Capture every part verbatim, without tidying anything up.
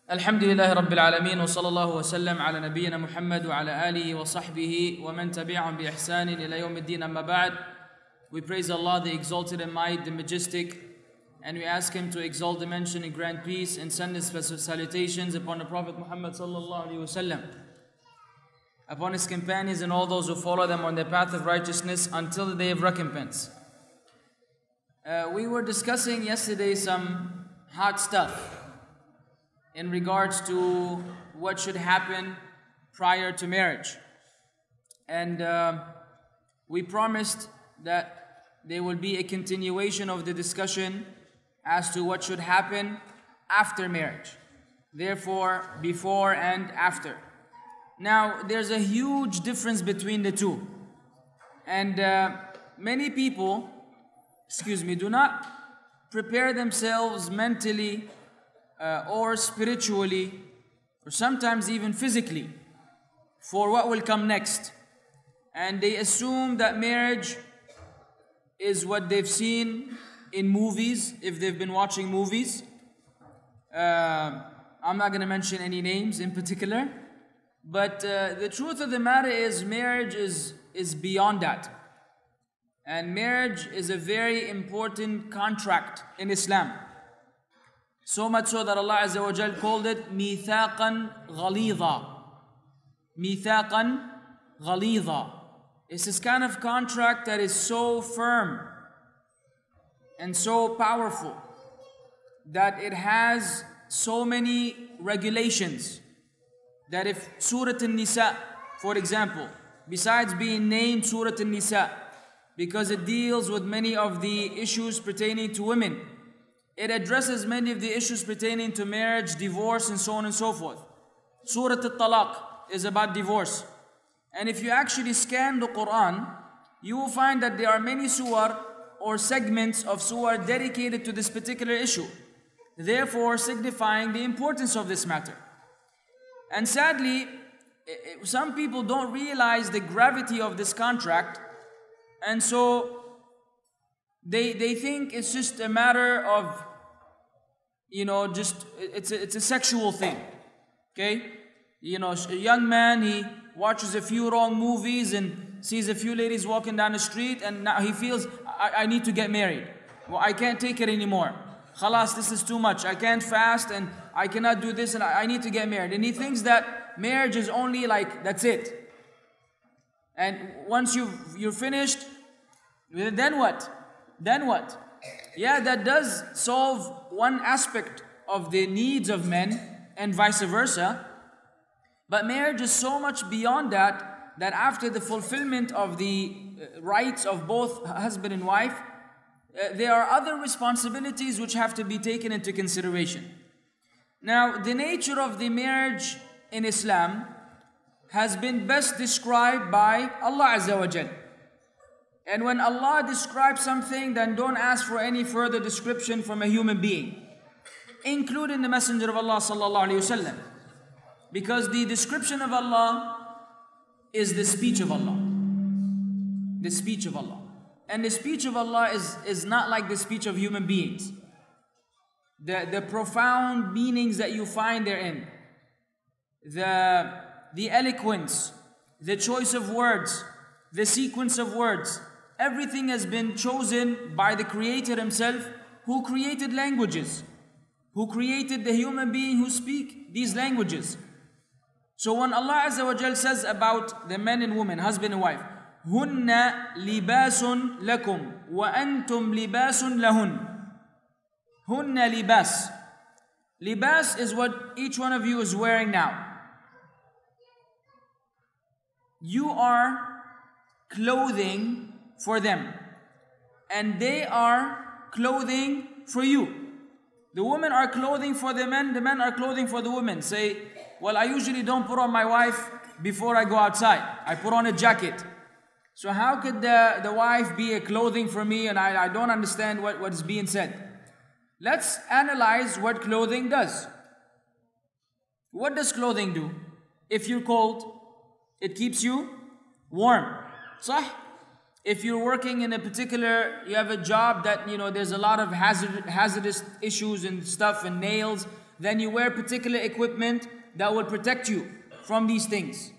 الحمد لله رب العالمين وصلى الله وسلم على نبينا محمد وعلى آله وصحبه ومن تبعهم بإحسان إلى يوم الدين أما بعد. We praise Allah, the exalted and mighty, the majestic, and we ask Him to exalt the mention and grant peace and send His salutations upon the Prophet Muhammad sallallahu alaihi wasallam, upon his companions and all those who follow them on the path of righteousness until the day of recompense. Uh, we were discussing yesterday some hot stuff in regards to what should happen prior to marriage. And uh, we promised that there will be a continuation of the discussion as to what should happen after marriage. Therefore, before and after. Now, there's a huge difference between the two. And uh, many people, excuse me, do not prepare themselves mentally uh, or spiritually, or sometimes even physically, for what will come next. And they assume that marriage is what they've seen in movies, if they've been watching movies. Uh, I'm not going to mention any names in particular. But uh, the truth of the matter is marriage is, is beyond that. And marriage is a very important contract in Islam. So much so that Allah Azza wa Jal called it مِيثَاقًا غَلِيظًا. مِيثَاقًا غَلِيظًا. It's this kind of contract that is so firm and so powerful that it has so many regulations. That if Surah An-Nisa, for example, besides being named Surah An-Nisa, because it deals with many of the issues pertaining to women, it addresses many of the issues pertaining to marriage, divorce, and so on and so forth. Surah At-Talaq is about divorce. And if you actually scan the Quran, you will find that there are many surah or segments of surah dedicated to this particular issue, therefore signifying the importance of this matter. And sadly, some people don't realize the gravity of this contract, and so they they think it's just a matter of, you know, just it's a, it's a sexual thing, okay? You know, a young man, he watches a few wrong movies and sees a few ladies walking down the street, and now he feels, I, I need to get married. Well, I can't take it anymore. Khalas, this is too much. I can't fast and I cannot do this and I, I need to get married. And he thinks that marriage is only like, that's it. And once you've, you're finished, then what? Then what? Yeah, that does solve one aspect of the needs of men and vice versa. But marriage is so much beyond that, that after the fulfillment of the rights of both husband and wife, Uh, there are other responsibilities which have to be taken into consideration. Now, the nature of the marriage in Islam has been best described by Allah Azza wa Jal. And when Allah describes something, then don't ask for any further description from a human being, including the Messenger of Allah sallallahu alaihi wasallam, because the description of Allah is the speech of Allah. The speech of Allah. And the speech of Allah is, is not like the speech of human beings. The, the profound meanings that you find therein, the, the eloquence, the choice of words, the sequence of words, everything has been chosen by the Creator Himself, who created languages, who created the human being who speak these languages. So when Allah Azza wa Jal says about the men and women, husband and wife, هن لباس لكم وأنتم لباس لهن. هن لباس. Libas is what each one of you is wearing now. You are clothing for them, and they are clothing for you. The women are clothing for the men, the men are clothing for the women. Say, well, I usually don't put on my wife before I go outside. I put on a jacket. So how could the, the wife be a clothing for me, and I, I don't understand what, what is being said. Let's analyze what clothing does. What does clothing do? If you're cold, it keeps you warm. صح? If you're working in a particular, you have a job that, you know, there's a lot of hazard, hazardous issues and stuff and nails, then you wear particular equipment that will protect you from these things.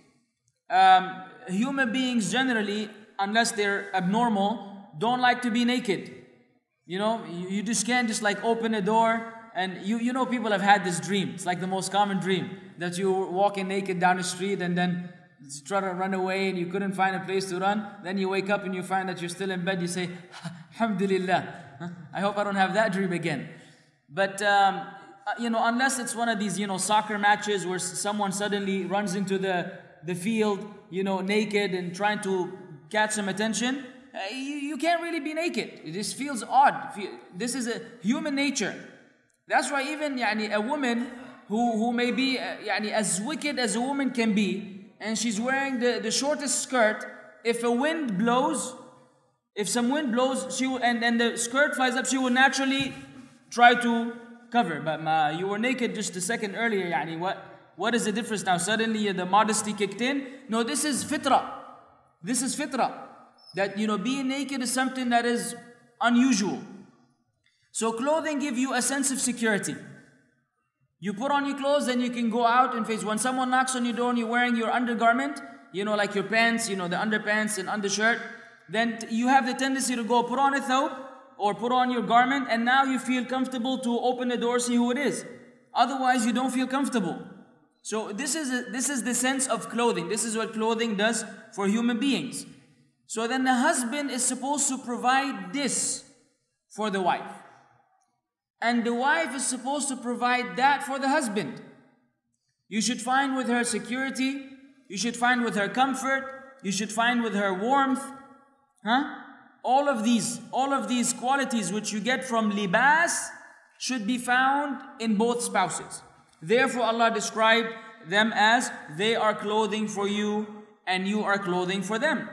Um, human beings generally, unless they're abnormal, don't like to be naked. You know, you, you just can't just like open a door and you, you know people have had this dream. It's like the most common dream, that you're walking naked down the street and then try to run away and you couldn't find a place to run. Then you wake up and you find that you're still in bed. You say, Alhamdulillah. I hope I don't have that dream again. But, um, you know, unless it's one of these, you know, soccer matches where someone suddenly runs into the, the field, you know, naked and trying to catch some attention, uh, you, you can't really be naked. It just feels odd. This is a human nature. That's why even yani, a woman who, who may be uh, yani, as wicked as a woman can be, and she's wearing the, the shortest skirt, if a wind blows, if some wind blows, she will, and, and the skirt flies up, she will naturally try to cover. But ma, you were naked just a second earlier, yani, what, what is the difference now? Suddenly the modesty kicked in? No, this is fitrah. This is fitrah. That, you know, being naked is something that is unusual. So clothing give you a sense of security. You put on your clothes and you can go out and face. When someone knocks on your door and you're wearing your undergarment, you know, like your pants, you know, the underpants and undershirt, then you have the tendency to go put on a thawb or put on your garment, and now you feel comfortable to open the door, see who it is. Otherwise, you don't feel comfortable. So this is, a, this is the sense of clothing. This is what clothing does for human beings. So then the husband is supposed to provide this for the wife. And the wife is supposed to provide that for the husband. You should find with her security. You should find with her comfort. You should find with her warmth. Huh? All of these, all of these qualities which you get from libas should be found in both spouses. Therefore Allah described them as they are clothing for you and you are clothing for them.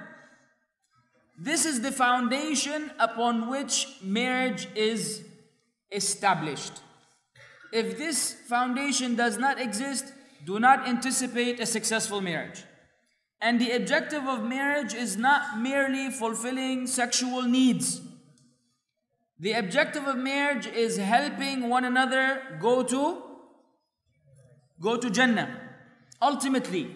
This is the foundation upon which marriage is established. If this foundation does not exist, do not anticipate a successful marriage. And the objective of marriage is not merely fulfilling sexual needs. The objective of marriage is helping one another go to go to Jannah. Ultimately,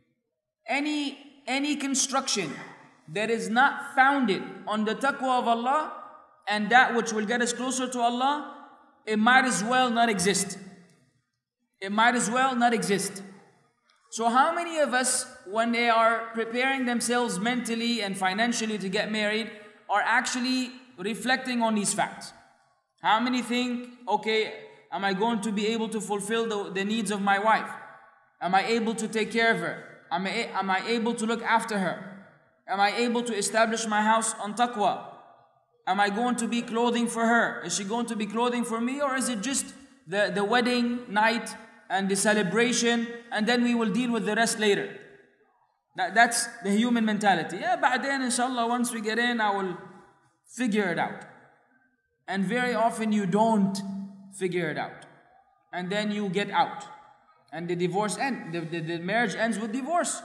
any any construction that is not founded on the taqwa of Allah and that which will get us closer to Allah, it might as well not exist. It might as well not exist. So how many of us, when they are preparing themselves mentally and financially to get married, are actually reflecting on these facts? How many think, okay, am I going to be able to fulfill the, the needs of my wife? Am I able to take care of her? Am I, am I able to look after her? Am I able to establish my house on taqwa? Am I going to be clothing for her? Is she going to be clothing for me? Or is it just the, the wedding night and the celebration, and then we will deal with the rest later? That, that's the human mentality. Yeah, but then inshallah, once we get in, I will figure it out. And very often you don't figure it out. And then you get out. And the divorce ends. The, the, the marriage ends with divorce.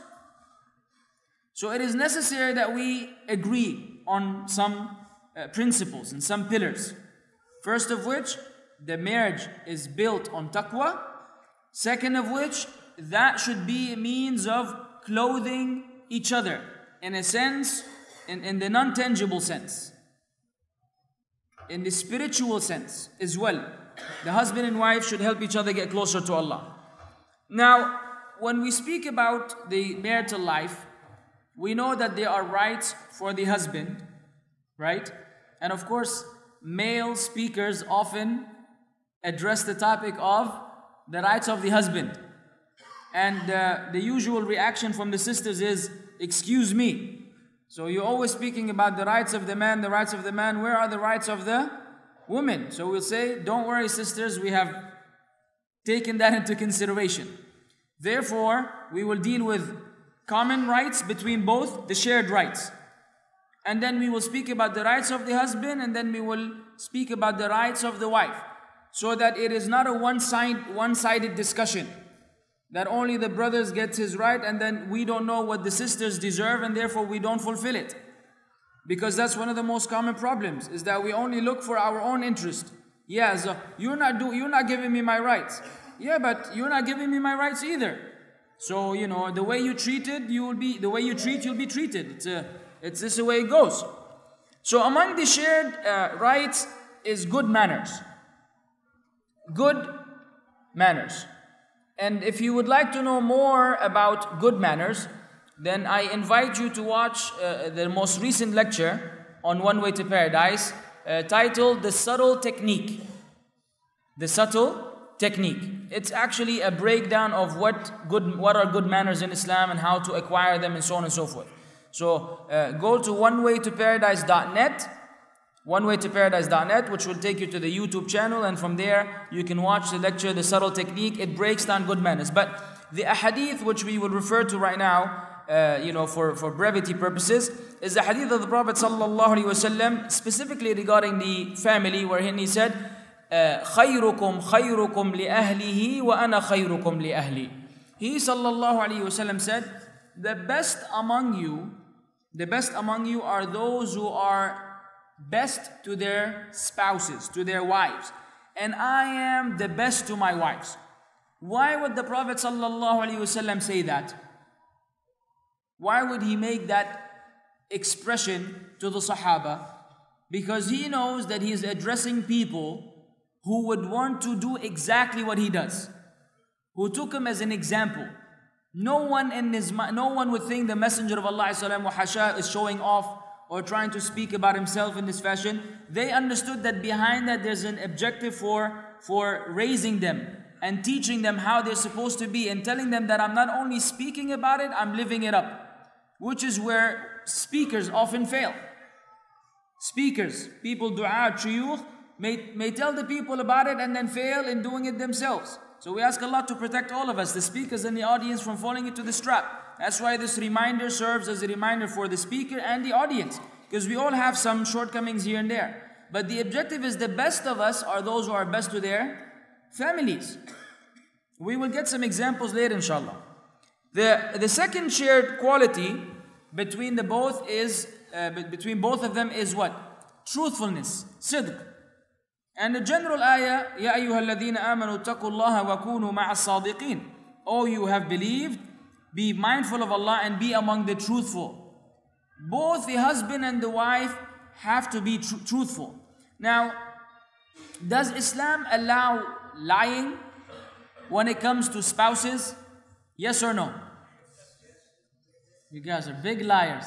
So it is necessary that we agree on some uh, principles and some pillars. First of which, the marriage is built on taqwa. Second of which, that should be a means of clothing each other. In a sense, in, in the non-tangible sense. In the spiritual sense as well. The husband and wife should help each other get closer to Allah. Now, when we speak about the marital life, we know that there are rights for the husband, right? And of course, male speakers often address the topic of the rights of the husband. And uh, the usual reaction from the sisters is, excuse me. So you're always speaking about the rights of the man, the rights of the man. Where are the rights of the woman? So we'll say, don't worry sisters, we have taken that into consideration. Therefore, we will deal with common rights between both, the shared rights. And then we will speak about the rights of the husband, and then we will speak about the rights of the wife. So that it is not a one-side, one-sided discussion. That only the brothers get his right, and then we don't know what the sisters deserve, and therefore we don't fulfill it. Because that's one of the most common problems, is that we only look for our own interest. Yeah, so you're not do you're not giving me my rights. Yeah, but you're not giving me my rights either. So, you know, the way you treated, you will be the way you treat, you'll be treated. It's a, it's this the way it goes. So among the shared uh, rights is good manners. Good manners. And if you would like to know more about good manners, then I invite you to watch uh, the most recent lecture on One Way to Paradise, uh, titled The Subtle Technique. The Subtle Technique. It's actually a breakdown of what good, what are good manners in Islam and how to acquire them and so on and so forth. So uh, go to one way to paradise dot net, one way to paradise dot net, which will take you to the YouTube channel, and from there you can watch the lecture, The Subtle Technique. It breaks down good manners. But the ahadith which we will refer to right now, uh, you know, for, for brevity purposes, is the hadith of the Prophet sallallahu alaihi wasallam, specifically regarding the family, wherein he said, خيركم خيركم لأهله وأنا خيركم لأهلي. He sallallahu alaihi wasallam said, the best among you, the best among you are those who are best to their spouses, to their wives, and I am the best to my wives. Why would the Prophet sallallahu alaihi wasallam say that? Why would he make that expression to the Sahaba? Because he knows that he is addressing people who would want to do exactly what he does, who took him as an example. No one in his no one would think the Messenger of Allah ﷺ is showing off or trying to speak about himself in this fashion. They understood that behind that there's an objective for, for raising them and teaching them how they're supposed to be, and telling them that I'm not only speaking about it, I'm living it up, which is where speakers often fail. Speakers, people, du'a, shuyukh, May, may tell the people about it and then fail in doing it themselves. So we ask Allah to protect all of us, the speakers and the audience, from falling into this trap. That's why this reminder serves as a reminder for the speaker and the audience, because we all have some shortcomings here and there. But the objective is the best of us are those who are best to their families. We will get some examples later, inshallah. The, the second shared quality between the both is, uh, between both of them is what? Truthfulness, sidq. And the general ayah, يَا أَيُّهَا الَّذِينَ آمَنُوا اتَّقُوا اللَّهَ وَكُونُوا مَعَ الصَّادِقِينَ. Oh, you have believed, be mindful of Allah and be among the truthful. Both the husband and the wife have to be tr truthful. Now, does Islam allow lying when it comes to spouses? Yes or no? You guys are big liars.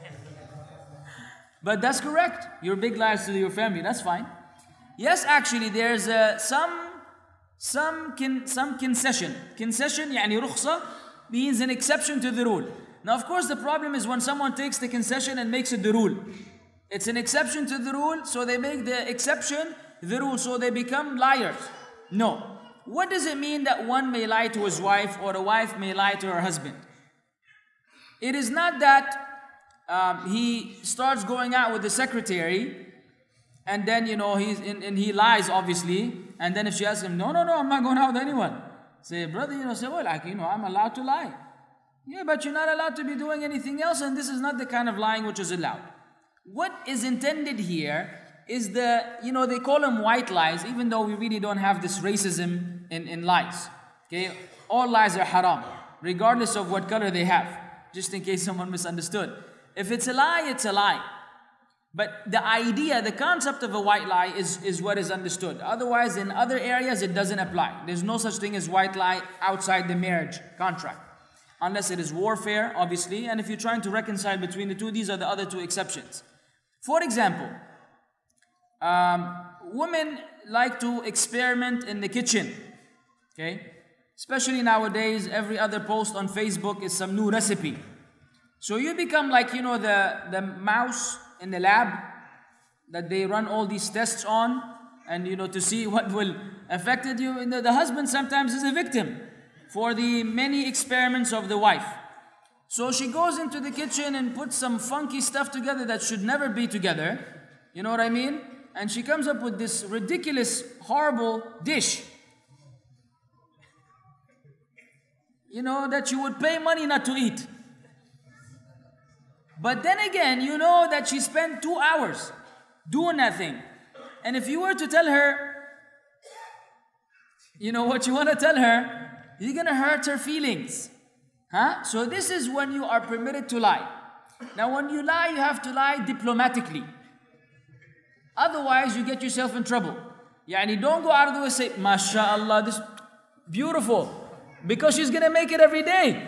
But that's correct. You're big liars to your family. That's fine. Yes, actually, there's uh, some some con some concession. Concession, يعني رخصة, means an exception to the rule. Now, of course, the problem is when someone takes the concession and makes it the rule. It's an exception to the rule, so they make the exception the rule, so they become liars. No. What does it mean that one may lie to his wife or a wife may lie to her husband? It is not that um, he starts going out with the secretary, and then, you know, he's in, and he lies, obviously. And then if she asks him, no, no, no, I'm not going out with anyone. Say, brother, you know, say, well, like, you know, I'm allowed to lie. Yeah, but you're not allowed to be doing anything else, and this is not the kind of lying which is allowed. What is intended here is the, you know, they call them white lies, even though we really don't have this racism in, in lies. Okay, all lies are haram, regardless of what color they have, just in case someone misunderstood. If it's a lie, it's a lie. But the idea, the concept of a white lie is, is what is understood. Otherwise, in other areas, it doesn't apply. There's no such thing as white lie outside the marriage contract. Unless it is warfare, obviously. And if you're trying to reconcile between the two, these are the other two exceptions. For example, um, women like to experiment in the kitchen. Okay? Especially nowadays, every other post on Facebook is some new recipe. So you become like, you know, the, the mouse in the lab that they run all these tests on, and, you know, to see what will affect it. You, the, the husband sometimes is a victim for the many experiments of the wife. So she goes into the kitchen and puts some funky stuff together that should never be together. You know what I mean? And she comes up with this ridiculous, horrible dish. You know, that you would pay money not to eat. But then again, you know that she spent two hours doing that thing. And if you were to tell her, you know what you want to tell her, you're going to hurt her feelings. Huh? So this is when you are permitted to lie. Now when you lie, you have to lie diplomatically. Otherwise, you get yourself in trouble. Yani don't go out of the way and say, MashaAllah, this beautiful. Because she's going to make it every day.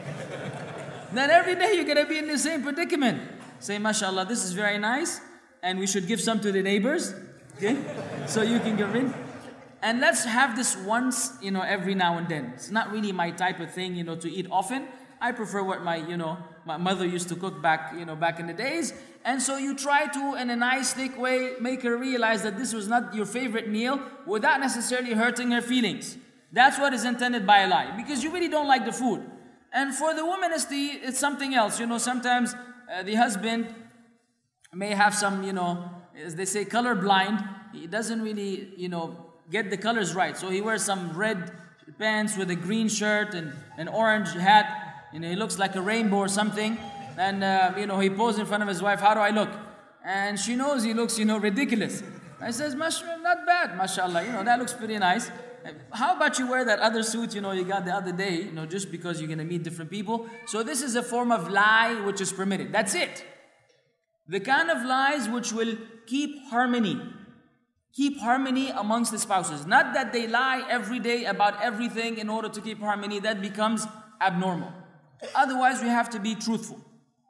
Then every day you're going to be in the same predicament. Say, MashaAllah, this is very nice. And we should give some to the neighbors. Okay? So you can get rid. And let's have this once, you know, every now and then. It's not really my type of thing, you know, to eat often. I prefer what my, you know, my mother used to cook back, you know, back in the days. And so you try to, in a nice, thick way, make her realize that this was not your favorite meal without necessarily hurting her feelings. That's what is intended by a lie. Because you really don't like the food. And for the woman, it's, the, it's something else. You know, sometimes uh, the husband may have some, you know, as they say, color blind. He doesn't really, you know, get the colors right. So he wears some red pants with a green shirt and an orange hat. You know, he looks like a rainbow or something. And, uh, you know, he poses in front of his wife, how do I look? And she knows he looks, you know, ridiculous. I says, mashallah, not bad, mashallah. You know, that looks pretty nice. How about you wear that other suit, you know, you got the other day, you know, just because you're going to meet different people. So this is a form of lie which is permitted. That's it. The kind of lies which will keep harmony. Keep harmony amongst the spouses. Not that they lie every day about everything in order to keep harmony. That becomes abnormal. Otherwise, we have to be truthful.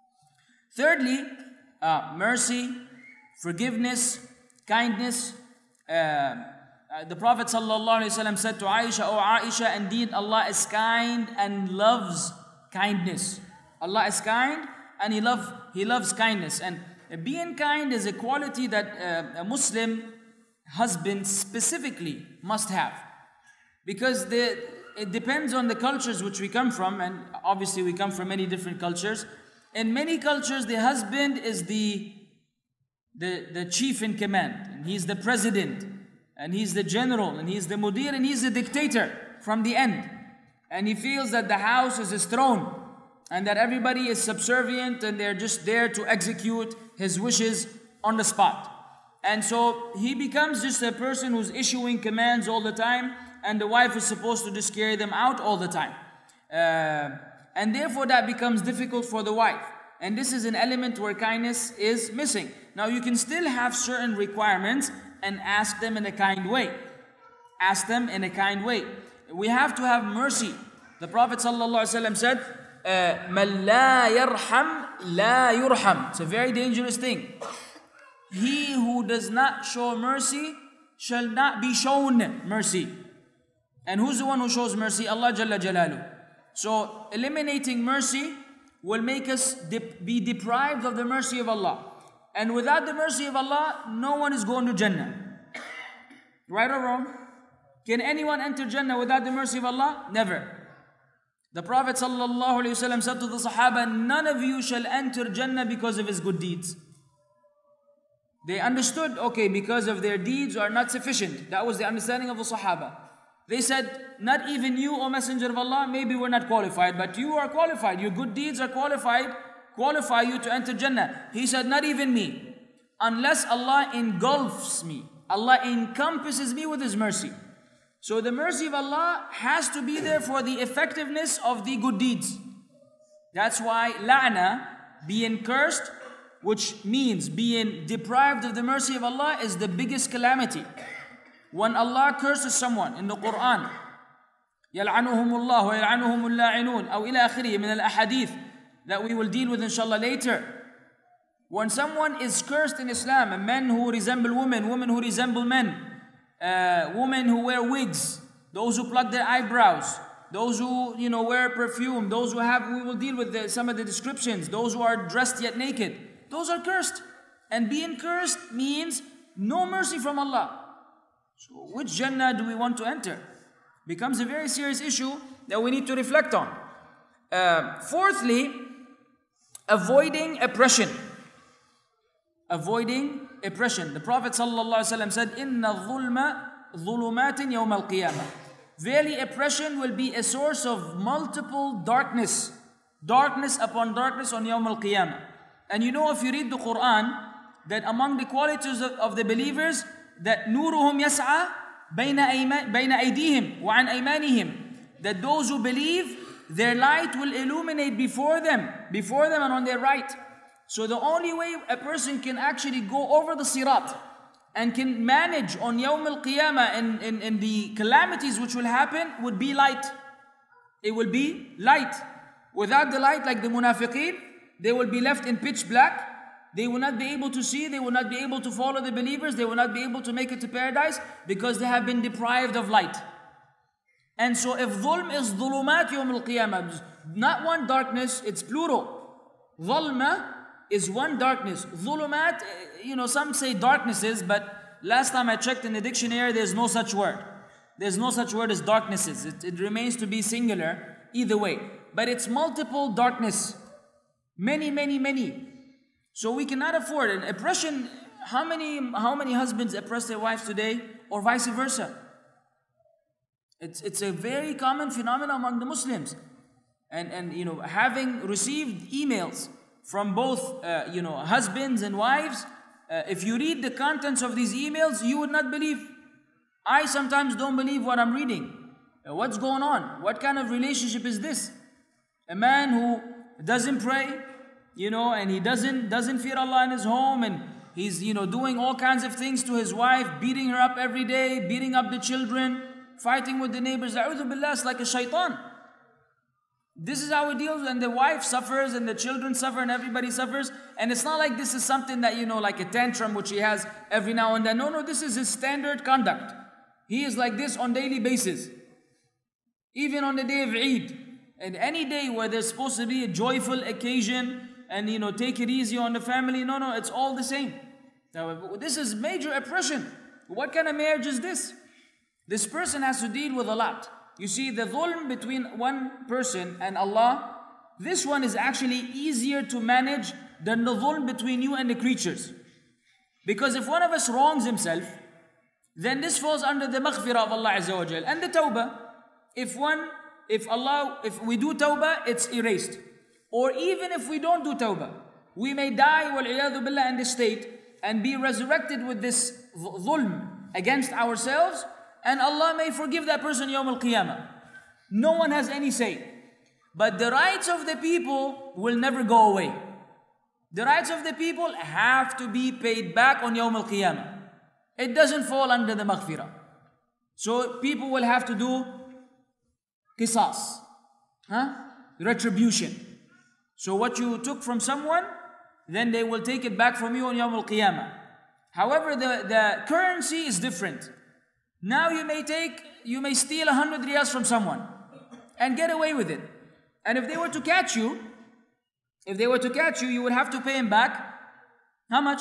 Thirdly, uh, mercy, forgiveness, kindness. Uh, uh, the Prophet ﷺ said to Aisha, "O Aisha, indeed Allah is kind and loves kindness." Allah is kind and He, love, he loves kindness. And being kind is a quality that uh, a Muslim husband specifically must have. Because the, it depends on the cultures which we come from, and obviously we come from many different cultures. In many cultures, the husband is the, the, the chief in command, and he's the president, and he's the general, and he's the mudir, and he's the dictator from the end. And he feels that the house is his throne, and that everybody is subservient, and they're just there to execute his wishes on the spot. And so he becomes just a person who's issuing commands all the time, and the wife is supposed to just carry them out all the time. Uh, and therefore that becomes difficult for the wife. And this is an element where kindness is missing. Now you can still have certain requirements and ask them in a kind way. Ask them in a kind way. We have to have mercy. The Prophet ﷺ said, مَنْ لَا يَرْحَمْ لَا يُرْحَمْ. It's a very dangerous thing. He who does not show mercy shall not be shown mercy. And who's the one who shows mercy? Allah Jalla Jalaluh. So eliminating mercy will make us dep- be deprived of the mercy of Allah. And without the mercy of Allah, no one is going to Jannah. Right or wrong? Can anyone enter Jannah without the mercy of Allah? Never. The Prophet ﷺ said to the Sahaba, none of you shall enter Jannah because of his good deeds. They understood, okay, because of their deeds are not sufficient. That was the understanding of the Sahaba. They said, not even you, O Messenger of Allah, maybe we're not qualified, but you are qualified. Your good deeds are qualified, qualify you to enter Jannah. He said, not even me. Unless Allah engulfs me. Allah encompasses me with His mercy. So the mercy of Allah has to be there for the effectiveness of the good deeds. That's why la'na, being cursed, which means being deprived of the mercy of Allah, is the biggest calamity. When Allah curses someone in the Quran, يَلْعَنُهُمُ اللَّهُ وَيَلْعَنُهُمُ اللَّاعِنُونَ أو إلى آخره من الأحاديث that we will deal with inshallah later. When someone is cursed in Islam, men who resemble women, women who resemble men, uh, women who wear wigs, those who pluck their eyebrows, those who, you know, wear perfume, those who have, we will deal with the, some of the descriptions, those who are dressed yet naked, those are cursed. And being cursed means no mercy from Allah. So which Jannah do we want to enter? Becomes a very serious issue that we need to reflect on. Uh, fourthly, avoiding oppression. Avoiding oppression. The Prophet ﷺ said, إِنَّ الظُّلْمَ ظُلُمَاتٍ يَوْمَ الْقِيَامَةِ. Verily oppression will be a source of multiple darkness. Darkness upon darkness on Yawm al-Qiyamah. And you know, if you read the Quran, that among the qualities of, of the believers, that nuruhum yas'a بين أيما- بين أيديهم وعن أيمانهم. That those who believe, their light will illuminate before them, before them and on their right. So the only way a person can actually go over the sirat and can manage on Yawm al-Qiyamah and in, in the calamities which will happen would be light. It will be light. Without the light, like the munafiqeen, they will be left in pitch black. They will not be able to see, they will not be able to follow the believers, they will not be able to make it to paradise because they have been deprived of light. And so if dhulm is dhulumat yawm al-qiyamah, not one darkness, it's plural. Dhulma is one darkness. Dhulumat, you know, some say darknesses, but last time I checked in the dictionary, there's no such word. There's no such word as darknesses. It, it remains to be singular either way. But it's multiple darkness. Many, many, many. So we cannot afford an oppression. How many, how many husbands oppress their wives today, or vice versa? It's, it's a very common phenomenon among the Muslims. And, and you know, having received emails from both, uh, you know, husbands and wives, uh, if you read the contents of these emails, you would not believe. I sometimes don't believe what I'm reading. Uh, what's going on? What kind of relationship is this? A man who doesn't pray, you know, and he doesn't doesn't fear Allah in his home, and he's, you know, doing all kinds of things to his wife, beating her up every day, beating up the children, fighting with the neighbors. A'udhu billah, it's like a shaitan. This is how it deals, and the wife suffers, and the children suffer, and everybody suffers. And it's not like this is something that, you know, like a tantrum which he has every now and then. No, no, this is his standard conduct. He is like this on daily basis. Even on the day of Eid, and any day where there's supposed to be a joyful occasion, and, you know, take it easy on the family. No, no, it's all the same. Now, this is major oppression. What kind of marriage is this? This person has to deal with a lot. You see, the dhulm between one person and Allah, this one is actually easier to manage than the dhulm between you and the creatures. Because if one of us wrongs himself, then this falls under the maghfirah of Allah Azza wa Jal. And the tawbah, if one, if Allah, if we do tawbah, it's erased. Or even if we don't do tawbah, we may die wal-iyadhu billah in this state and be resurrected with this dhulm against ourselves, and Allah may forgive that person Yawm al-Qiyamah. No one has any say. But the rights of the people will never go away. The rights of the people have to be paid back on Yawm al-Qiyamah. It doesn't fall under the maghfirah. So people will have to do qisas, huh? Retribution. So what you took from someone, then they will take it back from you on Yawm al-Qiyamah. However, the, the currency is different. Now you may take, you may steal a hundred riyals from someone and get away with it. And if they were to catch you, if they were to catch you, you would have to pay him back. How much?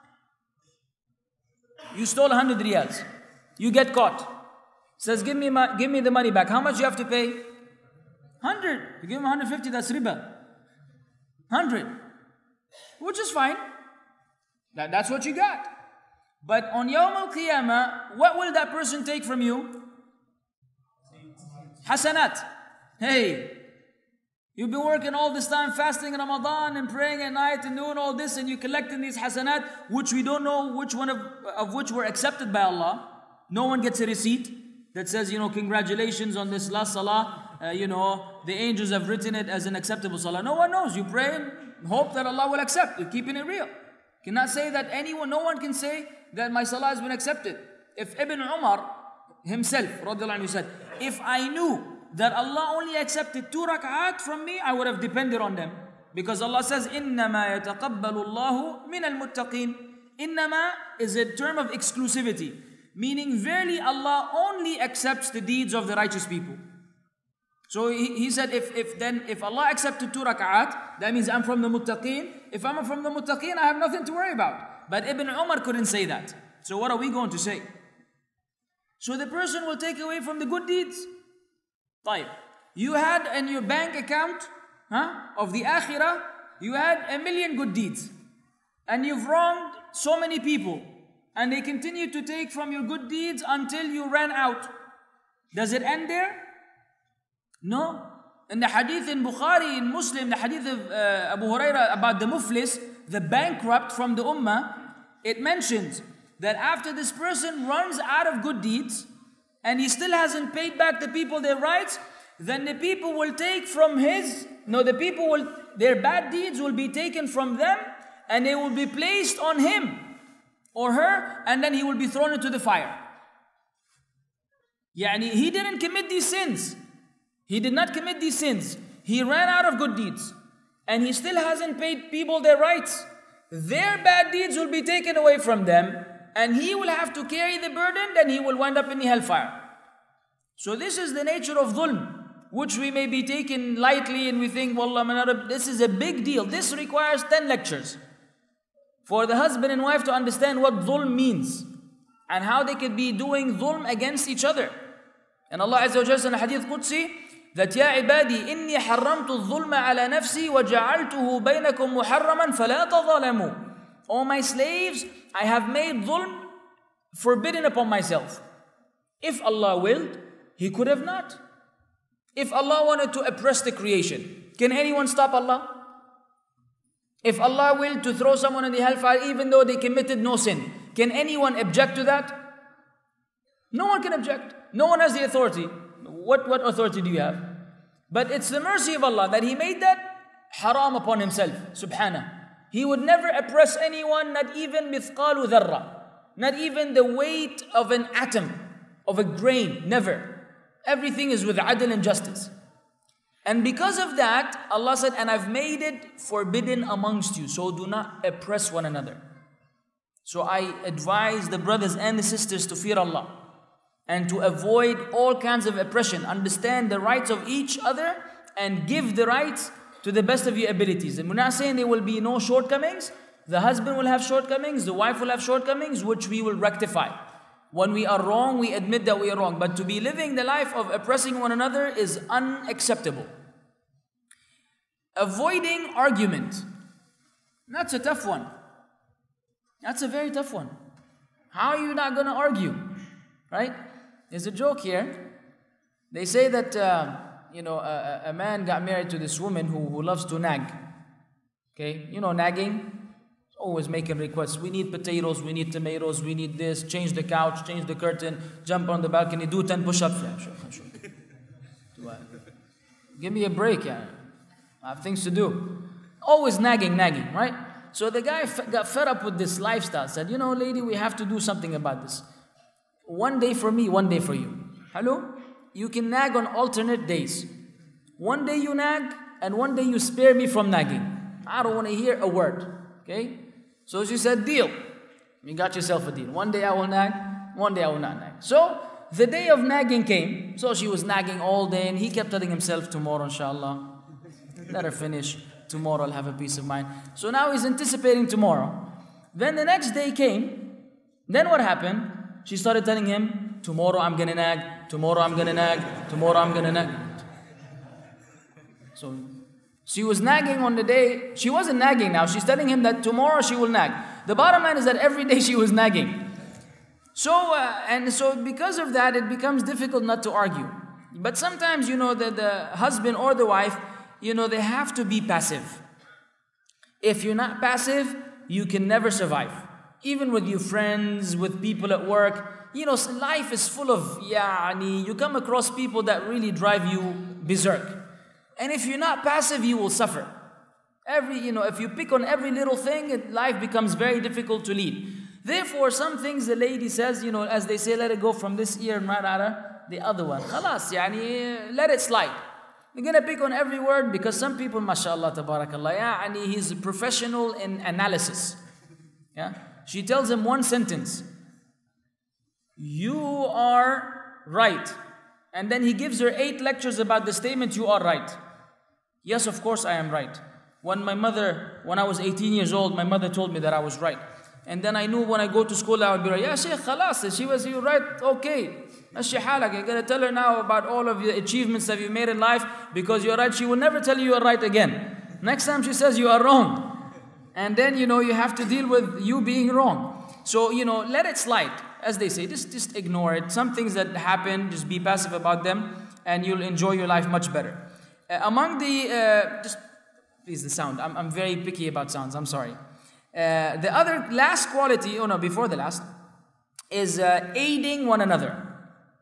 You stole a hundred riyals. You get caught. Says, give me my, give me the money back. How much you have to pay? Hundred. You give him one hundred fifty, that's riba. Hundred. Which is fine. That, that's what you got. But on Yawm al-Qiyamah, what will that person take from you? Hasanat. Hey, you've been working all this time, fasting in Ramadan and praying at night and doing all this, and you're collecting these hasanat, which we don't know which one of, of which were accepted by Allah. No one gets a receipt that says, you know, congratulations on this last salah. Uh, you know, the angels have written it as an acceptable salah. No one knows. You pray and hope that Allah will accept. You're keeping it real. Cannot say that anyone, no one can say that my salah has been accepted. If Ibn Umar himself, radiallahu anhu, said, if I knew that Allah only accepted two rak'at from me, I would have depended on them. Because Allah says, إِنَّمَا يَتَقَبَّلُ اللَّهُ مِنَ الْمُتَّقِينَ. Innama is a term of exclusivity, meaning verily Allah only accepts the deeds of the righteous people. So he, he said, if, if then, if Allah accepted two rak'at, that means I'm from the muttaqeen. If I'm from the muttaqeen, I have nothing to worry about. But Ibn Umar couldn't say that. So what are we going to say? So the person will take away from the good deeds. طيب. You had in your bank account huh, of the akhirah, you had a million good deeds. And you've wronged so many people. And they continue to take from your good deeds until you ran out. Does it end there? No. In the hadith in Bukhari, in Muslim, the hadith of uh, Abu Hurairah about the muflis, the bankrupt from the ummah, it mentions that after this person runs out of good deeds, and he still hasn't paid back the people their rights, then the people will take from his, no, the people will, their bad deeds will be taken from them and they will be placed on him or her, and then he will be thrown into the fire. Yani, he didn't commit these sins. He did not commit these sins. He ran out of good deeds and he still hasn't paid people their rights. Their bad deeds will be taken away from them and he will have to carry the burden, then he will wind up in the hellfire. So this is the nature of dhulm, which we may be taken lightly and we think, Wallah, this is a big deal. This requires ten lectures for the husband and wife to understand what dhulm means and how they could be doing dhulm against each other. And Allah Azza wa Jalla says in Hadith Qudsi that يَا عِبَادِي إِنِّي حَرَّمْتُ الظُّلْمَ عَلَى نَفْسِي وَجَعَلْتُهُ بَيْنَكُمْ مُحَرَّمًا فَلَا تَظَالَمُوا. O my slaves, I have made dhulm forbidden upon myself. If Allah willed, He could have not. If Allah wanted to oppress the creation, can anyone stop Allah? If Allah willed to throw someone in the hellfire even though they committed no sin, can anyone object to that? No one can object. No one has the authority. What, what authority do you have? But it's the mercy of Allah that He made that haram upon Himself, subhanah. He would never oppress anyone, not even mithqalu dharra, not even the weight of an atom, of a grain, never. Everything is with adl and justice. And because of that, Allah said, and I've made it forbidden amongst you, so do not oppress one another. So I advise the brothers and the sisters to fear Allah and to avoid all kinds of oppression. Understand the rights of each other and give the rights to the best of your abilities. And we're not saying there will be no shortcomings. The husband will have shortcomings, the wife will have shortcomings, which we will rectify. When we are wrong, we admit that we are wrong. But to be living the life of oppressing one another is unacceptable. Avoiding argument. That's a tough one. That's a very tough one. How are you not going to argue? Right? There's a joke here. They say that, uh, you know, a, a man got married to this woman who, who loves to nag. Okay? You know, nagging. Always making requests. We need potatoes, we need tomatoes, we need this, change the couch, change the curtain, jump on the balcony, do ten push-ups. Yeah, sure, sure. Do I? Give me a break, yeah. I have things to do. Always nagging, nagging, right? So the guy got fed up with this lifestyle, said, you know, lady, we have to do something about this. One day for me, one day for you. Hello? You can nag on alternate days. One day you nag, and one day you spare me from nagging. I don't want to hear a word. Okay? So she said, deal. You got yourself a deal. One day I will nag, one day I will not nag. So the day of nagging came. So she was nagging all day, and he kept telling himself, tomorrow, inshallah, let her finish. Tomorrow I'll have a peace of mind. So now he's anticipating tomorrow. Then the next day came. Then what happened? She started telling him, tomorrow I'm gonna nag, tomorrow I'm gonna nag, tomorrow I'm gonna nag. So she was nagging on the day. She wasn't nagging now. She's telling him that tomorrow she will nag. The bottom line is that every day she was nagging. So, uh, and so because of that, it becomes difficult not to argue. But sometimes, you know, the, the husband or the wife, you know, they have to be passive. If you're not passive, you can never survive. Even with your friends, with people at work, you know, life is full of, yani, you come across people that really drive you berserk. And if you're not passive, you will suffer. Every, you know, if you pick on every little thing, life becomes very difficult to lead. Therefore, some things the lady says, you know, as they say, let it go from this ear and right out of the other one. Khalas, yani, let it slide. You're going to pick on every word because some people, mashallah, tabarakallah, yani, he's a professional in analysis. Yeah? She tells him one sentence. You are right. And then he gives her eight lectures about the statement, you are right. Yes, of course I am right. When my mother, when I was eighteen years old, my mother told me that I was right. And then I knew when I go to school, I would be right. Yeah, Shaykh, khalas, she was, you right, okay. Mashi halak, you're going to tell her now about all of the achievements that you made in life because you're right. She will never tell you you are right again. Next time she says you are wrong. And then, you know, you have to deal with you being wrong. So, you know, let it slide. As they say, just, just ignore it. Some things that happen, just be passive about them and you'll enjoy your life much better. Uh, among the, uh, just please the sound. I'm, I'm very picky about sounds. I'm sorry. Uh, the other last quality, oh no, before the last, is uh, aiding one another.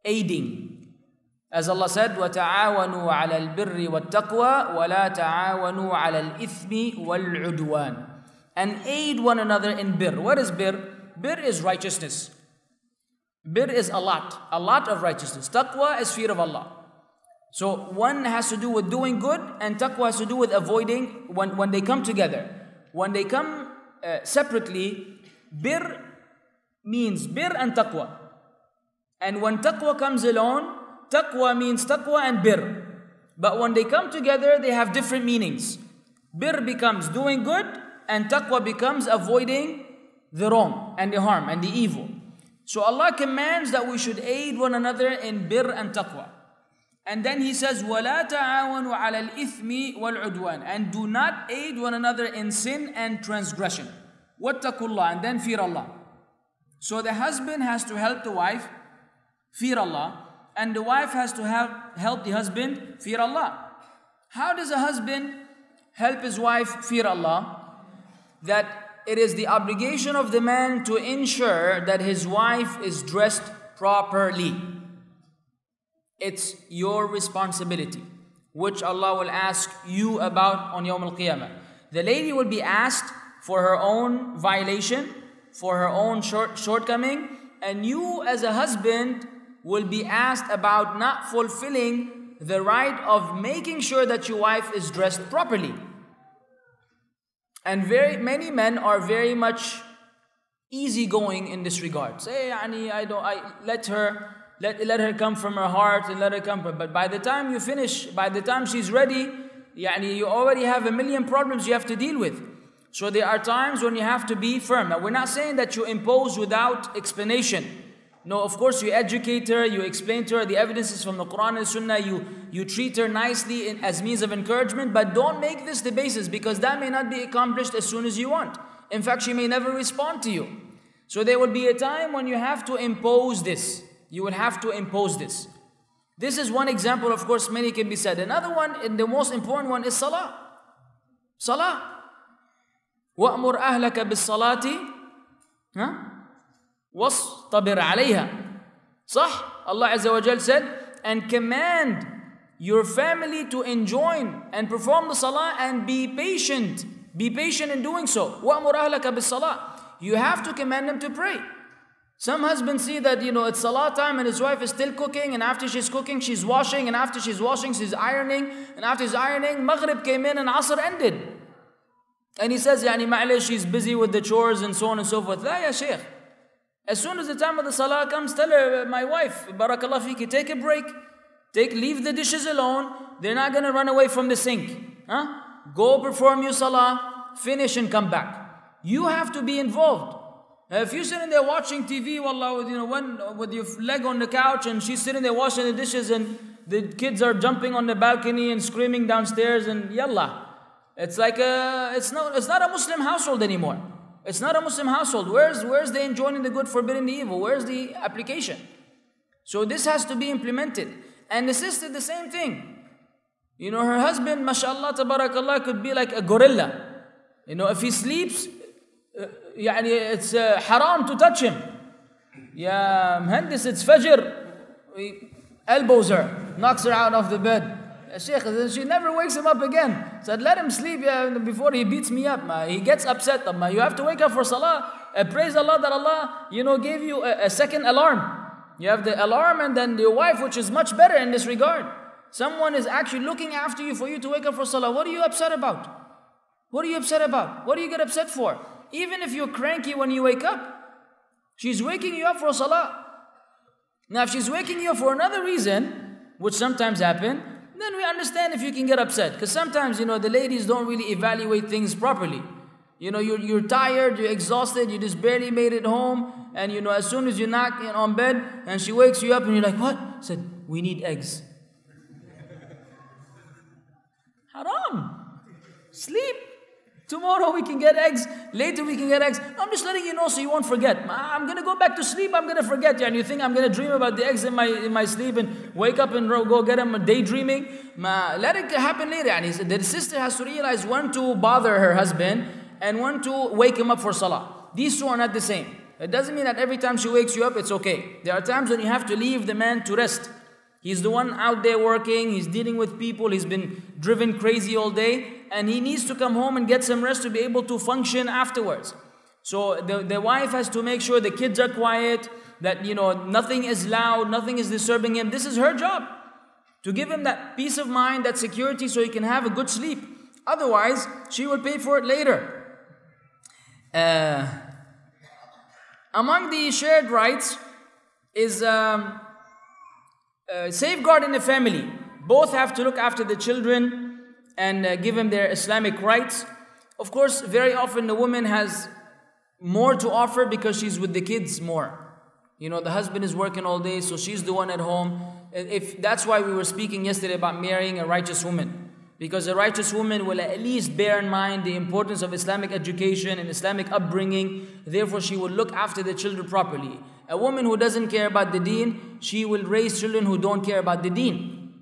aiding. As Allah said, وَتَعَاوَنُوا عَلَى الْبِرِّ وَالتَّقْوَى وَلَا تَعَاوَنُوا عَلَى الْإِثْمِ وَالْعُدْوَانِ. And aid one another in bir. What is bir? Bir is righteousness. Bir is a lot, a lot of righteousness. Taqwa is fear of Allah. So one has to do with doing good, and taqwa has to do with avoiding when, when they come together. When they come uh, separately, bir means bir and taqwa. And when taqwa comes alone, taqwa means taqwa and bir. But when they come together, they have different meanings. Bir becomes doing good, and taqwa becomes avoiding the wrong and the harm and the evil. So Allah commands that we should aid one another in bir and taqwa. And then He says, وَلَا تَعَاوَنُوا عَلَى الْإِثْمِ وَالْعُدْوَانِ. And do not aid one another in sin and transgression. وَاتَّقُوا اللَّهِ. And then fear Allah. So the husband has to help the wife fear Allah, and the wife has to help, help the husband fear Allah. How does a husband help his wife fear Allah? That it is the obligation of the man to ensure that his wife is dressed properly. It's your responsibility, which Allah will ask you about on Yawm al-Qiyamah. The lady will be asked for her own violation, for her own short, shortcoming, and you as a husband will be asked about not fulfilling the right of making sure that your wife is dressed properly. And very many men are very much easygoing in this regard. Say, yani, I don't, I let her, let let her come from her heart and let her come from. But by the time you finish, by the time she's ready, yani, you already have a million problems you have to deal with. So there are times when you have to be firm. Now we're not saying that you impose without explanation. No, of course you educate her, you explain to her the evidences from the Quran and Sunnah, you, you treat her nicely in, as means of encouragement, but don't make this the basis, because that may not be accomplished as soon as you want. In fact, she may never respond to you. So there will be a time when you have to impose this. You will have to impose this. This is one example, of course, many can be said. Another one, and the most important one, is salah. Salah. وَأْمُرْ أَهْلَكَ بِالصَّلَاةِ huh? وَاصْطَبِرْ عَلَيْهَا. صح? Allah Azza wa Jal said, and command your family to enjoin and perform the salah and be patient. Be patient in doing so. وَأْمُرْ أَهْلَكَ بِالصَّلَاةِ. You have to command them to pray. Some husbands see that, you know, it's salah time and his wife is still cooking, and after she's cooking, she's washing, and after she's washing, she's ironing, and after she's ironing, Maghrib came in and Asr ended. And he says, yani ma'alish, she's busy with the chores and so on and so forth. La ya shaykh. As soon as the time of the salah comes, tell her, my wife, barakallah fiki, take a break. Take, leave the dishes alone. They're not going to run away from the sink. Huh? Go perform your salah, finish and come back. You have to be involved. If you're sitting there watching T V, wallah, with, you know, one, with your leg on the couch, and she's sitting there washing the dishes, and the kids are jumping on the balcony and screaming downstairs, and yallah. It's like a, it's not, it's not a Muslim household anymore. It's not a Muslim household. Where's, where's the enjoining the good, forbidding the evil? Where's the application? So this has to be implemented. And the sister, the same thing. You know, her husband, mashallah, tabarakallah, could be like a gorilla. You know, if he sleeps, uh, yani it's uh, haram to touch him. Ya muhandis, it's fajr. He elbows her, knocks her out of the bed. Sheikh, she never wakes him up again. Said, let him sleep yeah, before he beats me up. Ma. He gets upset. Ma. You have to wake up for salah. Uh, praise Allah that Allah, you know, gave you a, a second alarm. You have the alarm and then your wife, which is much better in this regard. Someone is actually looking after you for you to wake up for salah. What are you upset about? What are you upset about? What do you get upset for? Even if you're cranky when you wake up, she's waking you up for salah. Now, if she's waking you up for another reason, which sometimes happen, then we understand if you can get upset. Because sometimes, you know, the ladies don't really evaluate things properly. You know, you're, you're tired, you're exhausted, you just barely made it home. And, you know, as soon as you knock in on bed and she wakes you up and you're like, what? Said, we need eggs. Haram. Sleep. Tomorrow we can get eggs. Later we can get eggs. I'm just letting you know so you won't forget. I'm going to go back to sleep. I'm going to forget. And you think I'm going to dream about the eggs in my in my sleep and wake up and go get them daydreaming? Ma, let it happen later. And he said, the sister has to realize when to bother her husband and when to wake him up for salah. These two are not the same. It doesn't mean that every time she wakes you up, it's okay. There are times when you have to leave the man to rest. He's the one out there working, he's dealing with people, he's been driven crazy all day, and he needs to come home and get some rest to be able to function afterwards. So the, the wife has to make sure the kids are quiet, that, you know, nothing is loud, nothing is disturbing him. This is her job, to give him that peace of mind, that security, so he can have a good sleep. Otherwise, she will pay for it later. Uh, among the shared rights is um, uh, safeguarding the family. Both have to look after the children and uh, give them their Islamic rights. Of course, very often the woman has more to offer because she's with the kids more. You know, the husband is working all day, so she's the one at home. If that's why we were speaking yesterday about marrying a righteous woman. Because a righteous woman will at least bear in mind the importance of Islamic education and Islamic upbringing. Therefore, she will look after the children properly. A woman who doesn't care about the deen, she will raise children who don't care about the deen.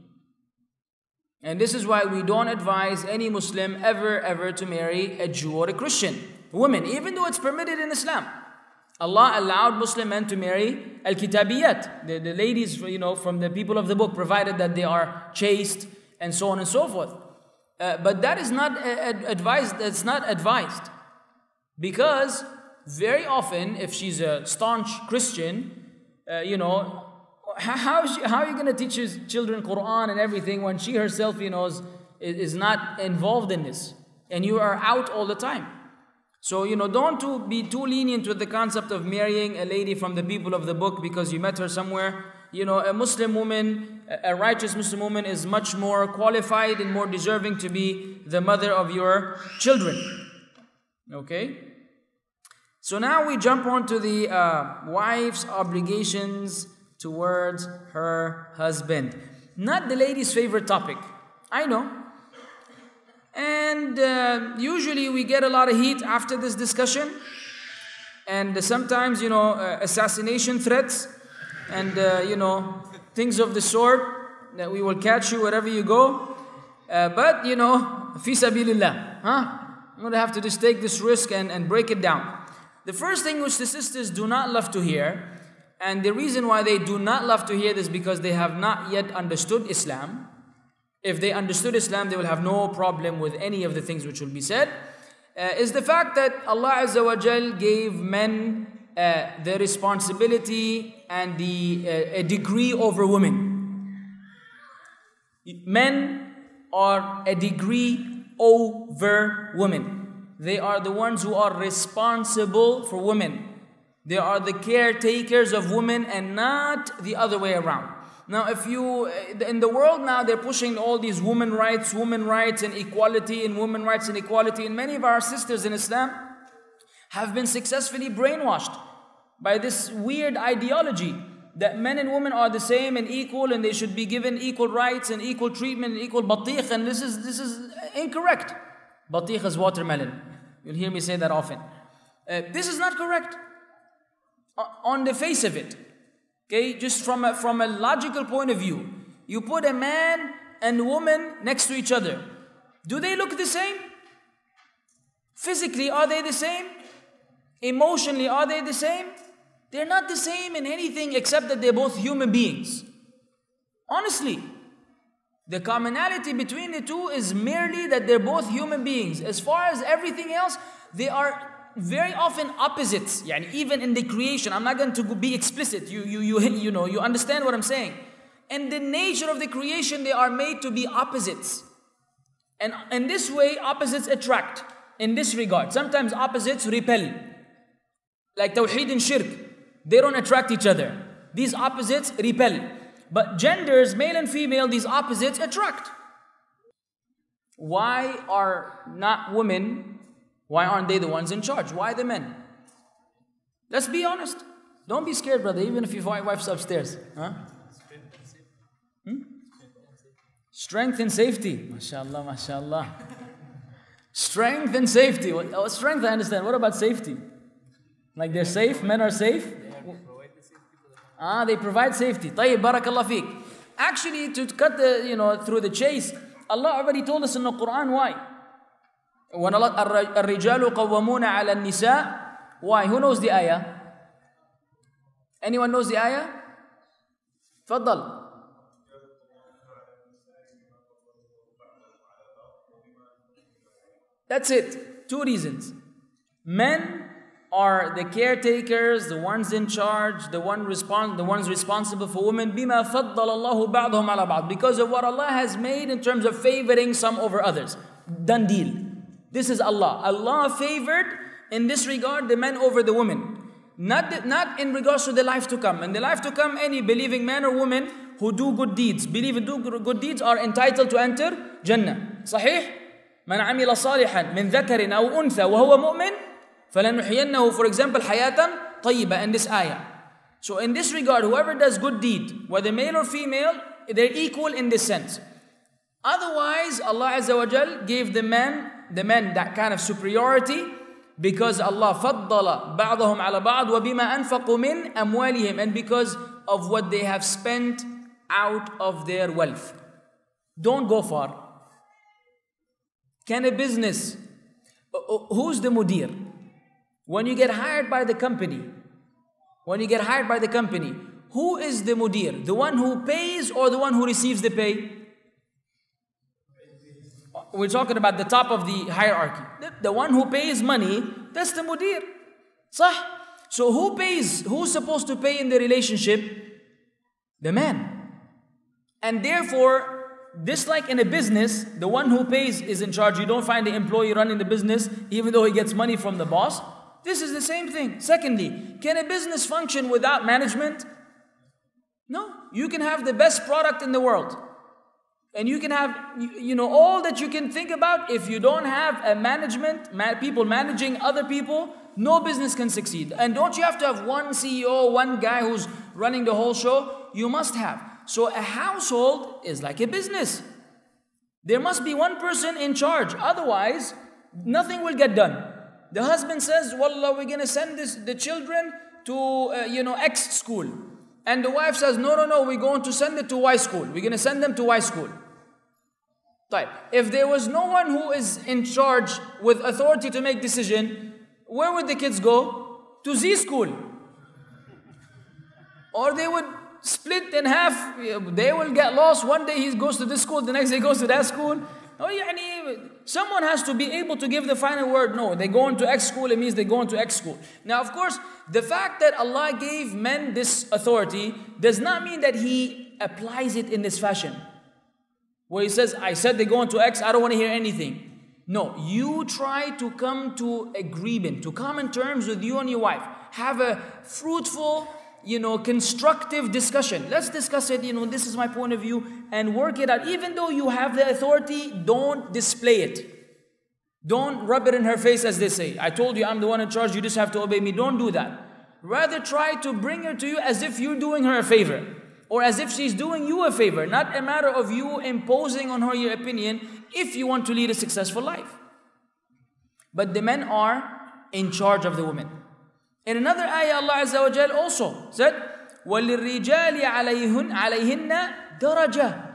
And this is why we don't advise any Muslim ever, ever to marry a Jew or a Christian woman, even though it's permitted in Islam. Allah allowed Muslim men to marry al-kitabiyat, the, the ladies, you know, from the people of the book, provided that they are chaste and so on and so forth. Uh, but that is not uh, advised. That's not advised, because very often, if she's a staunch Christian, uh, you know, how is she, how are you going to teach his children Quran and everything when she herself, you know, is, is not involved in this, and you are out all the time? So, you know, don't to be too lenient with the concept of marrying a lady from the people of the book because you met her somewhere. You know, a Muslim woman, a righteous Muslim woman is much more qualified and more deserving to be the mother of your children. Okay? So now we jump on to the uh, wife's obligations towards her husband. Not the lady's favorite topic. I know. And uh, usually we get a lot of heat after this discussion. And sometimes, you know, uh, assassination threats and, uh, you know, things of the sort, that we will catch you wherever you go. Uh, but, you know, fi sabilillah, huh? I'm going to have to just take this risk and, and break it down. The first thing which the sisters do not love to hear, and the reason why they do not love to hear this because they have not yet understood Islam. If they understood Islam, they will have no problem with any of the things which will be said, uh, is the fact that Allah Azza wa Jal gave men uh, the responsibility and the uh, a degree over women. Men are a degree over women. They are the ones who are responsible for women. They are the caretakers of women and not the other way around. Now, if you, in the world now, they're pushing all these women rights, women rights and equality and women rights and equality. And many of our sisters in Islam have been successfully brainwashed by this weird ideology that men and women are the same and equal and they should be given equal rights and equal treatment and equal batikh. And this is, this is incorrect. Batikh is watermelon. You'll hear me say that often. Uh, this is not correct on the face of it. Okay, just from a, from a logical point of view, you put a man and woman next to each other. Do they look the same? Physically, are they the same? Emotionally, are they the same? They're not the same in anything except that they're both human beings. Honestly, the commonality between the two is merely that they're both human beings. As far as everything else, they are very often opposites. Yani even in the creation, I'm not going to be explicit. You, you, you, you know, you understand what I'm saying. In the nature of the creation, they are made to be opposites. And in this way, opposites attract. In this regard, sometimes opposites repel. Like Tawheed and Shirk, they don't attract each other. These opposites repel. But genders, male and female, these opposites attract. Why are not women, why aren't they the ones in charge? Why the men? Let's be honest. Don't be scared, brother, even if your wife's upstairs. Huh? Hmm? Strength and safety. MashaAllah, MashaAllah. Strength and safety. Oh, strength, I understand. What about safety? Like they're safe? Men are safe? Ah, they provide safety. Tayyib, barakallah feek. Actually, to cut the, you know, through the chase, Allah already told us in the Quran why. When Allah, الرجال قوامون على النساء. Why? Who knows the ayah? Anyone knows the ayah? Tfaddal. That's it. Two reasons. Men are the caretakers, the ones in charge, the one respon the ones responsible for women. بِمَا فَضَّلَ اللَّهُ بَعْضَهُمْ عَلَى بَعْضٍ. Because of what Allah has made in terms of favoring some over others. Done deal. This is Allah. Allah favored in this regard the men over the women. Not, the, not in regards to the life to come. In the life to come, any believing man or woman who do good deeds, believe and do good deeds, are entitled to enter Jannah. Sahih? من عمل صالحا من ذكر أو أنثى وهو مؤمن فلنحيينه, for example, حياة طيبة in this ayah. So in this regard, whoever does good deed, whether male or female, they're equal in this sense. Otherwise, Allah Azza wa Jal gave the men, the men that kind of superiority because Allah فضل بعضهم على بعض وبما أنفقوا من أموالهم, and because of what they have spent out of their wealth. Don't go far. Can a business, who's the mudir? When you get hired by the company, when you get hired by the company, who is the mudir? The one who pays or the one who receives the pay? We're talking about the top of the hierarchy. The one who pays money, that's the mudir. Sah? So who pays? Who's supposed to pay in the relationship? The man. And therefore, just like in a business, the one who pays is in charge. You don't find the employee running the business even though he gets money from the boss. This is the same thing. Secondly, can a business function without management? No. You can have the best product in the world. And you can have, you know, all that you can think about. If you don't have a management, people managing other people, no business can succeed. And don't you have to have one C E O, one guy who's running the whole show? You must have. So a household is like a business. There must be one person in charge. Otherwise, nothing will get done. The husband says, Wallah, we're going to send this, the children to, uh, you know, X school. And the wife says, no, no, no, we're going to send it to Y school. We're going to send them to Y school. Right. If there was no one who is in charge with authority to make decision, where would the kids go? To Z school. Or they would split in half. They will get lost. One day he goes to this school, the next day he goes to that school. Someone has to be able to give the final word. No, they go into X school, it means they go into X school. Now, of course, the fact that Allah gave men this authority does not mean that He applies it in this fashion. Where He says, I said they go into X, I don't want to hear anything. No, you try to come to agreement, to common terms with you and your wife. Have a fruitful, you know, constructive discussion. Let's discuss it, you know, this is my point of view, and work it out. Even though you have the authority, don't display it. Don't rub it in her face, as they say. I told you I'm the one in charge, you just have to obey me. Don't do that. Rather try to bring her to you as if you're doing her a favor, or as if she's doing you a favor. Not a matter of you imposing on her your opinion if you want to lead a successful life. But the men are in charge of the women. In another ayah, Allah Azza wa Jal also said, وَلِلرِّجَالِ عَلَيْهِنَّ عَلَيْهِنَّ دَرَجَةً.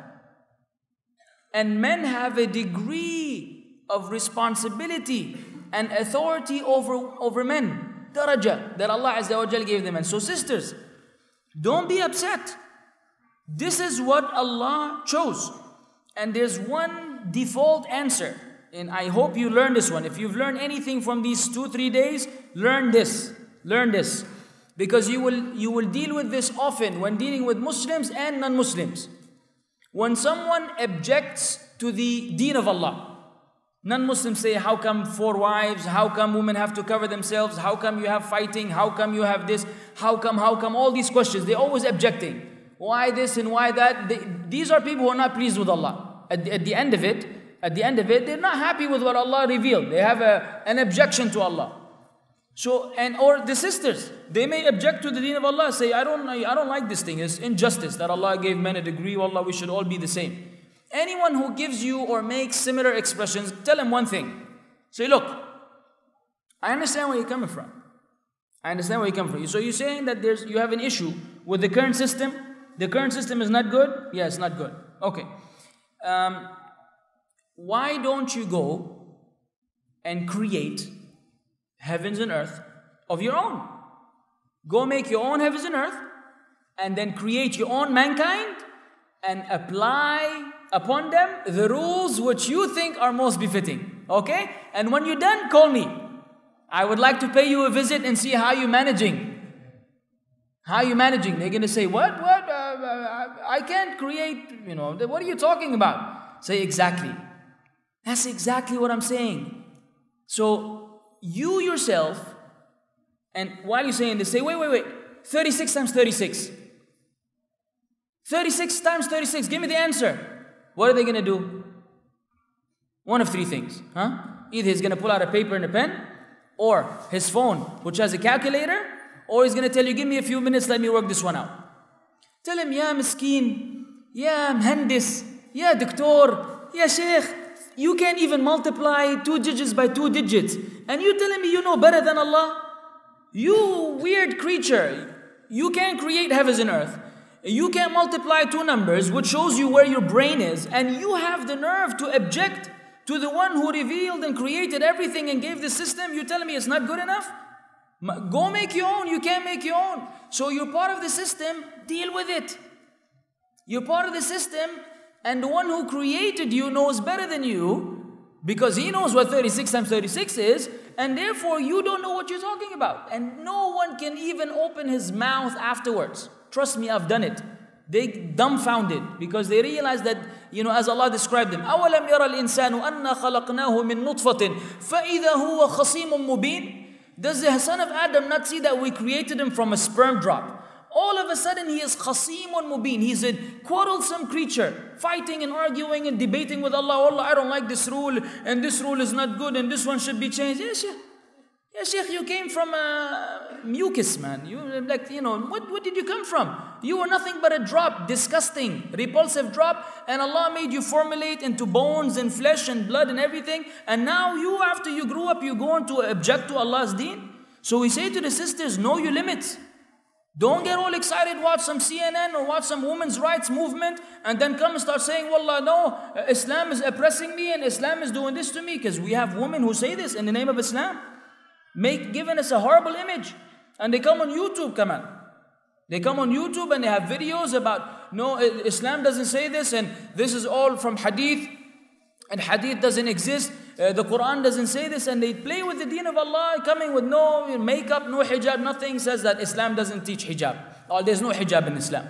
And men have a degree of responsibility and authority over, over men. Daraja, that Allah Azza wa Jal gave them. And so sisters, don't be upset. This is what Allah chose. And there's one default answer. And I hope you learn this one. If you've learned anything from these two, three days, learn this. Learn this. Because you will, you will deal with this often when dealing with Muslims and non-Muslims. When someone objects to the deen of Allah, non-Muslims say, how come four wives? How come women have to cover themselves? How come you have fighting? How come you have this? How come, how come? All these questions, they're always objecting. Why this and why that? They, these are people who are not pleased with Allah. At, at the end of it, at the end of it, they're not happy with what Allah revealed. They have a, an objection to Allah. So, and or the sisters, they may object to the deen of Allah, say, I don't, I don't like this thing. It's injustice that Allah gave men a degree. Allah, we should all be the same. Anyone who gives you or makes similar expressions, tell him one thing. Say, look, I understand where you're coming from. I understand where you're coming from. So you're saying that there's, you have an issue with the current system. The current system is not good? Yeah, it's not good. Okay. Um, why don't you go and create heavens and earth of your own? Go make your own heavens and earth, and then create your own mankind, and apply upon them the rules which you think are most befitting. Okay? And when you're done, call me. I would like to pay you a visit and see how you're managing. How are you managing? They're going to say, what? What? Uh, uh, I can't create, you know, what are you talking about? Say, exactly. That's exactly what I'm saying. So, you yourself, and while you're saying this, say, wait, wait, wait, thirty-six times thirty-six. thirty-six times thirty-six, give me the answer. What are they going to do? One of three things. Huh? Either he's going to pull out a paper and a pen, or his phone, which has a calculator, or he's going to tell you, give me a few minutes, let me work this one out. Tell him, Ya miskeen, Ya mhandis, Ya doctor, Ya sheikh, you can't even multiply two digits by two digits. And you telling me you know better than Allah? You weird creature. You can't create heavens and earth. You can't multiply two numbers, which shows you where your brain is. And you have the nerve to object to the one who revealed and created everything and gave the system. You're telling me it's not good enough? Go make your own. You can't make your own. So you're part of the system. Deal with it. You're part of the system. And the one who created you knows better than you, because he knows what thirty-six times thirty-six is, and therefore you don't know what you're talking about. And no one can even open his mouth afterwards. Trust me, I've done it. They dumbfounded, because they realize that, you know, as Allah described them, أَوَلَمْ يَرَى الْإِنسَانُ أَنَّا خَلَقْنَاهُ مِن نُطْفَةٍ فَإِذَا هُوَ خَصِيمٌ مُبِينٌ. Does the son of Adam not see that we created him from a sperm drop? All of a sudden he is khasimun mubin. He's a quarrelsome creature, fighting and arguing and debating with Allah. Allah, I don't like this rule, and this rule is not good, and this one should be changed. Yeah, Sheikh. Yeah, Sheikh, you came from a mucus, man. You like, you know, what, what did you come from? You were nothing but a drop, disgusting, repulsive drop, and Allah made you formulate into bones and flesh and blood and everything. And now you, after you grew up, you go on to object to Allah's deen. So we say to the sisters, know your limits. Don't get all excited, watch some C N N or watch some women's rights movement, and then come and start saying, Wallah, no, Islam is oppressing me and Islam is doing this to me. Because we have women who say this in the name of Islam, make giving us a horrible image. And they come on YouTube, come on. They come on YouTube and they have videos about, no, Islam doesn't say this, and this is all from hadith, and hadith doesn't exist. Uh, the Quran doesn't say this, and they play with the deen of Allah, coming with no makeup, no hijab, nothing, says that Islam doesn't teach hijab. Or there's no hijab in Islam.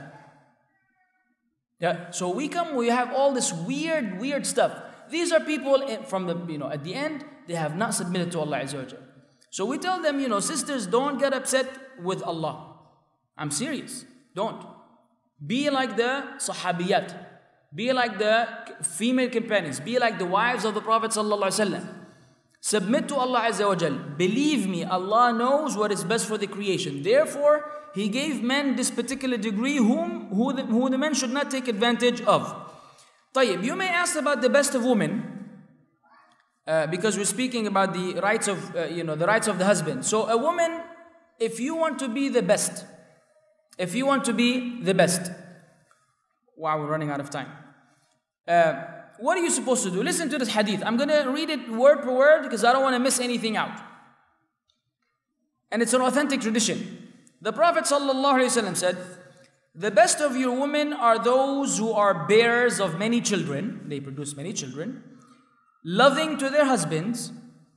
Yeah. So we come, we have all this weird, weird stuff. These are people in, from the, you know, at the end, they have not submitted to Allah Azza wa Jal. So we tell them, you know, sisters, don't get upset with Allah. I'm serious. Don't. Be like the Sahabiyat. Be like the female companions. Be like the wives of the Prophet Sallallahu Alaihi Wasallam. Submit to Allah Azza wa Jal. Believe me, Allah knows what is best for the creation. Therefore, He gave men this particular degree whom, who, the, who the men should not take advantage of. طيب, you may ask about the best of women, uh, because we're speaking about the rights of, uh, you know, the rights of the husband. So a woman, if you want to be the best, if you want to be the best, wow, we're running out of time. Uh, what are you supposed to do? Listen to this hadith. I'm going to read it word per word because I don't want to miss anything out. And it's an authentic tradition. The Prophet ﷺ said, the best of your women are those who are bearers of many children. They produce many children. Loving to their husbands.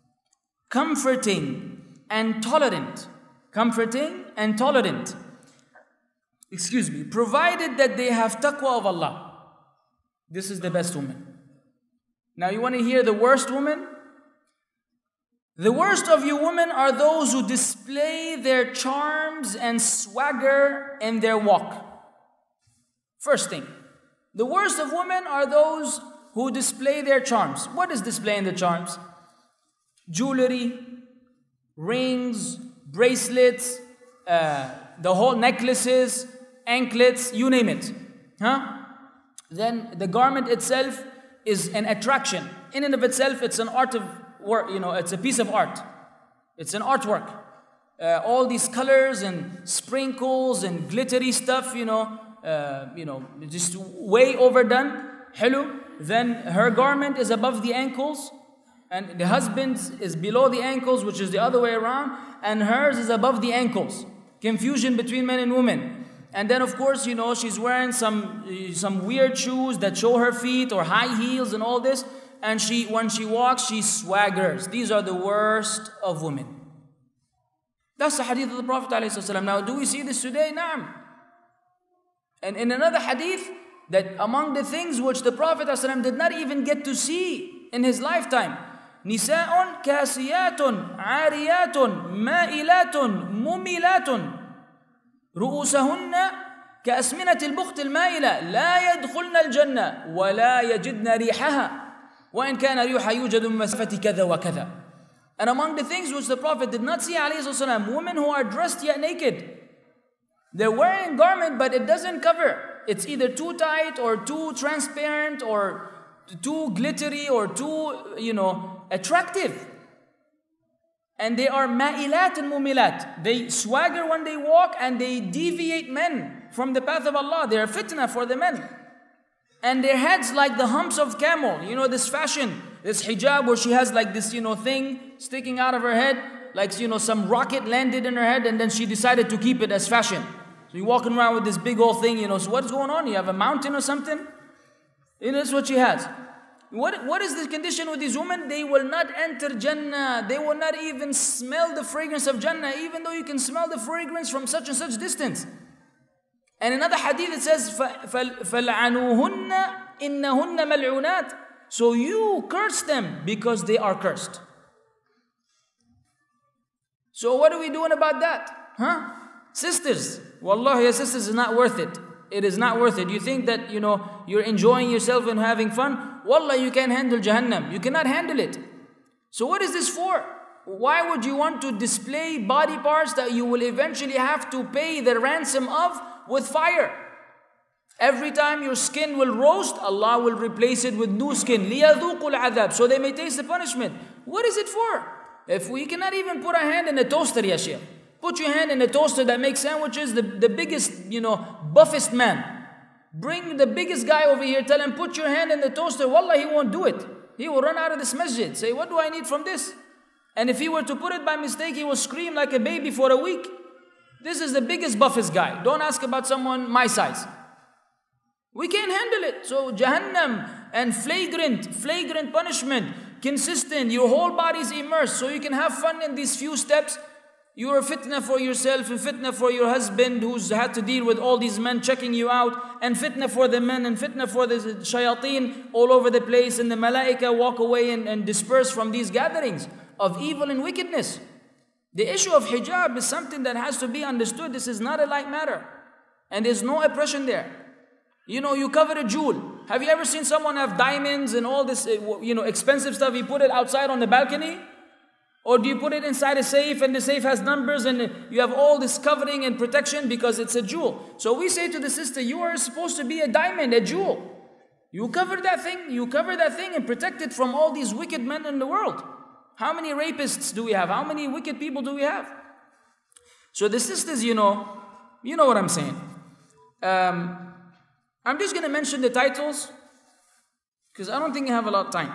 Comforting and tolerant. Comforting and tolerant. Excuse me. Provided that they have taqwa of Allah. This is the best woman. Now you want to hear the worst woman? The worst of you women are those who display their charms and swagger in their walk. First thing. The worst of women are those who display their charms. What is displaying the charms? Jewelry, rings, bracelets, uh, the whole necklaces, anklets, you name it. Huh? Then the garment itself is an attraction. In and of itself, it's an art of work, you know, it's a piece of art. It's an artwork. Uh, all these colors and sprinkles and glittery stuff, you know, uh, you know, just way overdone. Hello. Then her garment is above the ankles, and the husband's is below the ankles, which is the other way around, and hers is above the ankles. confusion between men and women. And then of course, you know, she's wearing some, some weird shoes that show her feet or high heels and all this. And she, when she walks, she swaggers. These are the worst of women. That's the hadith of the Prophet ﷺ. Now, do we see this today? Naam. And in another hadith, that among the things which the Prophet ﷺ did not even get to see in his lifetime, Nisa'un kasiyatun, ariyatun, ma'ilatun, mumilatun, ru'usahunna كأسمنة البخت المائلة لا يدخلن الجنة ولا يجدن ريحها وإن كان ريحها يوجد من مسافة كذا وكذا. And among the things which the Prophet did not see, alayhi wasallam, women who are dressed yet naked. They're wearing a garment, but it doesn't cover. It's either too tight or too transparent or too glittery or too, you know, attractive. And they are ma'ilat and mumilat. They swagger when they walk and they deviate men from the path of Allah. They are fitna for the men. And their heads like the humps of camel. You know, this fashion, this hijab where she has like this, you know, thing sticking out of her head. Like, you know, some rocket landed in her head and then she decided to keep it as fashion. So you're walking around with this big old thing, you know, so what's going on? You have a mountain or something? You know, that's what she has. What, what is the condition with these women? They will not enter Jannah. They will not even smell the fragrance of Jannah, even though you can smell the fragrance from such and such distance. And another hadith it says, فَلْعَنُوهُنَّ إِنَّهُنَّ مَلْعُونَاتٍ. So you curse them because they are cursed. So what are we doing about that? Huh? Sisters, wallahi, your sisters is not worth it. It is not worth it. You think that, you know, you're enjoying yourself and having fun? Wallah, you can't handle Jahannam. You cannot handle it. So what is this for? Why would you want to display body parts that you will eventually have to pay the ransom of with fire? Every time your skin will roast, Allah will replace it with new skin. لِيَذُوقُوا الْعَذَابِ. So they may taste the punishment. What is it for? If we cannot even put our hand in a toaster, ya Shaykh. Put your hand in a toaster that makes sandwiches, the, the biggest, you know, buffest man. Bring the biggest guy over here, tell him, put your hand in the toaster. Wallah, he won't do it. He will run out of this masjid. Say, what do I need from this? And if he were to put it by mistake, he will scream like a baby for a week. This is the biggest, buffest guy. Don't ask about someone my size. We can't handle it. So Jahannam and flagrant, flagrant punishment, consistent, your whole body is immersed. So you can have fun in these few steps. You are fitna for yourself and fitna for your husband who's had to deal with all these men checking you out, and fitna for the men and fitna for the shayateen all over the place, and the malaika walk away and, and disperse from these gatherings of evil and wickedness. The issue of hijab is something that has to be understood. This is not a light matter. And there's no oppression there. You know, you cover a jewel. Have you ever seen someone have diamonds and all this, you know, expensive stuff? You put it outside on the balcony? Or do you put it inside a safe and the safe has numbers and you have all this covering and protection because it's a jewel? So we say to the sister, you are supposed to be a diamond, a jewel. You cover that thing, you cover that thing and protect it from all these wicked men in the world. How many rapists do we have? How many wicked people do we have? So the sisters, you know, you know what I'm saying. Um, I'm just going to mention the titles because I don't think I have a lot of time.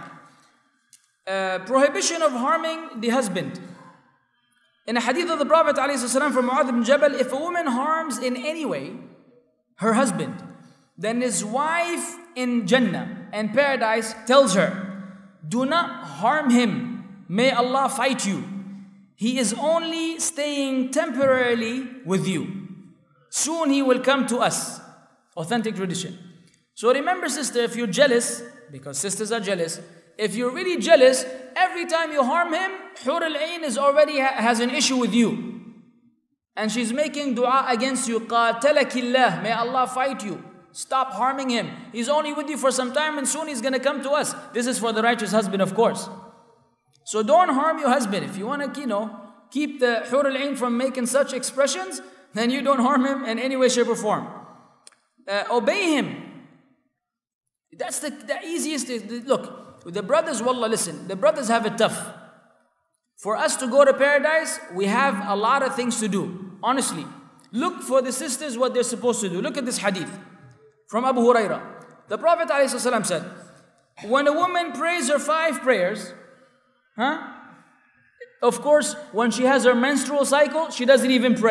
Uh, prohibition of harming the husband. In a hadith of the Prophet ﷺ from Mu'adh ibn Jabal, if a woman harms in any way her husband, then his wife in Jannah and paradise tells her, do not harm him, may Allah fight you. He is only staying temporarily with you. Soon he will come to us. Authentic tradition. So remember, sister, if you're jealous, because sisters are jealous, if you're really jealous, every time you harm him, Hur al-Ain is already ha has an issue with you. And she's making dua against you. Qatalakillah, may Allah fight you. Stop harming him. He's only with you for some time and soon he's going to come to us. This is for the righteous husband, of course. So don't harm your husband. If you want to, you know, keep the Hur al-Ain from making such expressions, then you don't harm him in any way, shape or form. Uh, obey him. That's the, the easiest. Look. The brothers, wallah, listen, the brothers have it tough. For us to go to paradise, we have a lot of things to do. Honestly, look for the sisters what they're supposed to do. Look at this hadith from Abu Hurairah. The Prophet ﷺ said, when a woman prays her five prayers, huh? Of course, when she has her menstrual cycle, she doesn't even pray.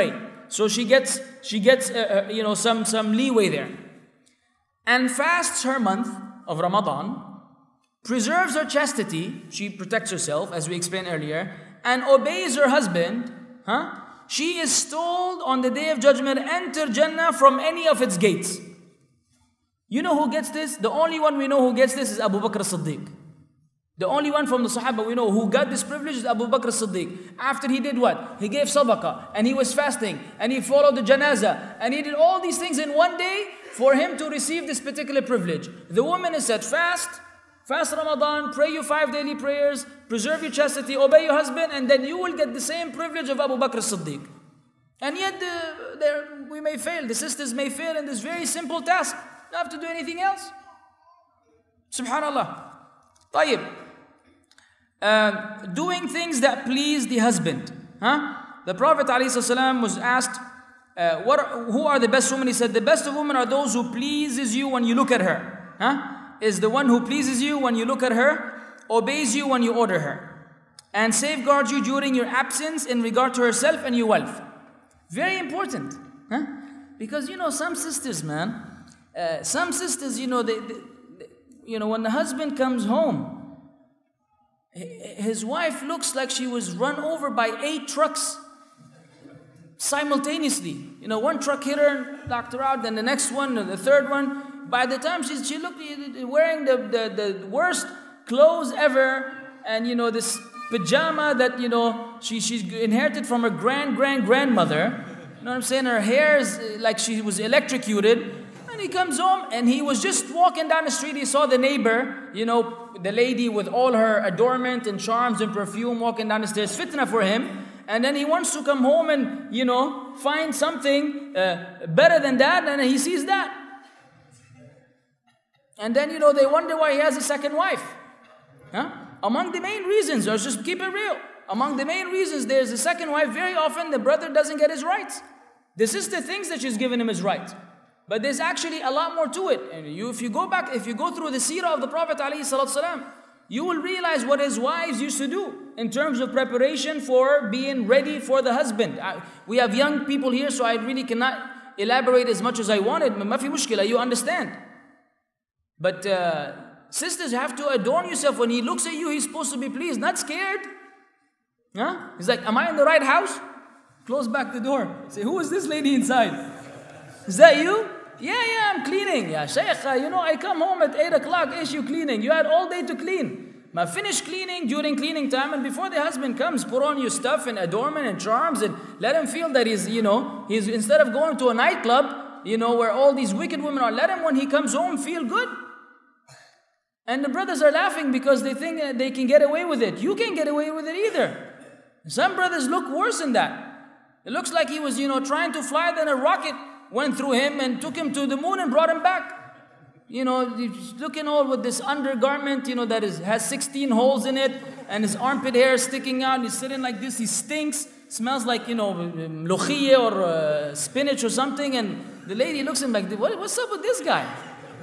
So she gets, she gets uh, uh, you know, some, some leeway there. And fasts her month of Ramadan, preserves her chastity, she protects herself, as we explained earlier, and obeys her husband, huh? She is told on the Day of Judgment, enter Jannah from any of its gates. You know who gets this? The only one we know who gets this is Abu Bakr as-Siddiq. The only one from the Sahaba we know who got this privilege is Abu Bakr as-Siddiq. After he did what? He gave sadaqah, and he was fasting, and he followed the janazah, and he did all these things in one day for him to receive this particular privilege. The woman is said, fast, fast Ramadan, pray your five daily prayers, preserve your chastity, obey your husband, and then you will get the same privilege of Abu Bakr as-Siddiq. And yet uh, there, we may fail, the sisters may fail in this very simple task. Don't have to do anything else. Subhanallah. طيب. Uh, doing things that please the husband. Huh? The Prophet ﷺ was asked, uh, what are, who are the best women? He said, the best of women are those who pleases you when you look at her. Huh? Is the one who pleases you when you look at her, obeys you when you order her, and safeguards you during your absence in regard to herself and your wealth. Very important. Huh? Because, you know, some sisters, man, uh, some sisters, you know, they, they, they, you know, when the husband comes home, his wife looks like she was run over by eight trucks simultaneously. You know, one truck hit her, knocked her out, then the next one, and the third one. By the time she's, she looked wearing the, the, the worst clothes ever, and you know, this pajama that, you know, she, she's inherited from her grand, grand, grandmother. You know what I'm saying? Her hair is like she was electrocuted. And he comes home and he was just walking down the street. He saw the neighbor, you know, the lady with all her adornment and charms and perfume walking down the stairs. Fitna for him. And then he wants to come home and, you know, find something uh, better than that. And he sees that. And then, you know, they wonder why he has a second wife. Huh? Among the main reasons, let's just keep it real. Among the main reasons there's a second wife, very often the brother doesn't get his rights. The sister thinks that she's given him his rights. But there's actually a lot more to it. And you, if you go back, if you go through the seerah of the Prophet ﷺ, you will realize what his wives used to do in terms of preparation for being ready for the husband. I, we have young people here, so I really cannot elaborate as much as I wanted. Ma fi mushkila, you understand. But uh, sisters have to adorn yourself. When he looks at you, he's supposed to be pleased, not scared. Huh? He's like, am I in the right house? Close back the door. Say, who is this lady inside? Is that you? Yeah, yeah, I'm cleaning. Yeah, Shaykh, uh, you know, I come home at eight o'clock, is you cleaning? You had all day to clean. Ma finish cleaning during cleaning time, and before the husband comes, put on your stuff and adornment and charms, and let him feel that he's, you know, he's, instead of going to a nightclub, you know, where all these wicked women are, let him, when he comes home, feel good. And the brothers are laughing because they think that they can get away with it. You can't get away with it either. Some brothers look worse than that. It looks like he was, you know, trying to fly, then a rocket went through him and took him to the moon and brought him back. You know, he's looking all with this undergarment, you know, that is, has sixteen holes in it, and his armpit hair is sticking out. He's sitting like this. He stinks. Smells like, you know, mlokhiyeh or uh, spinach or something. And the lady looks at him like, what, what's up with this guy?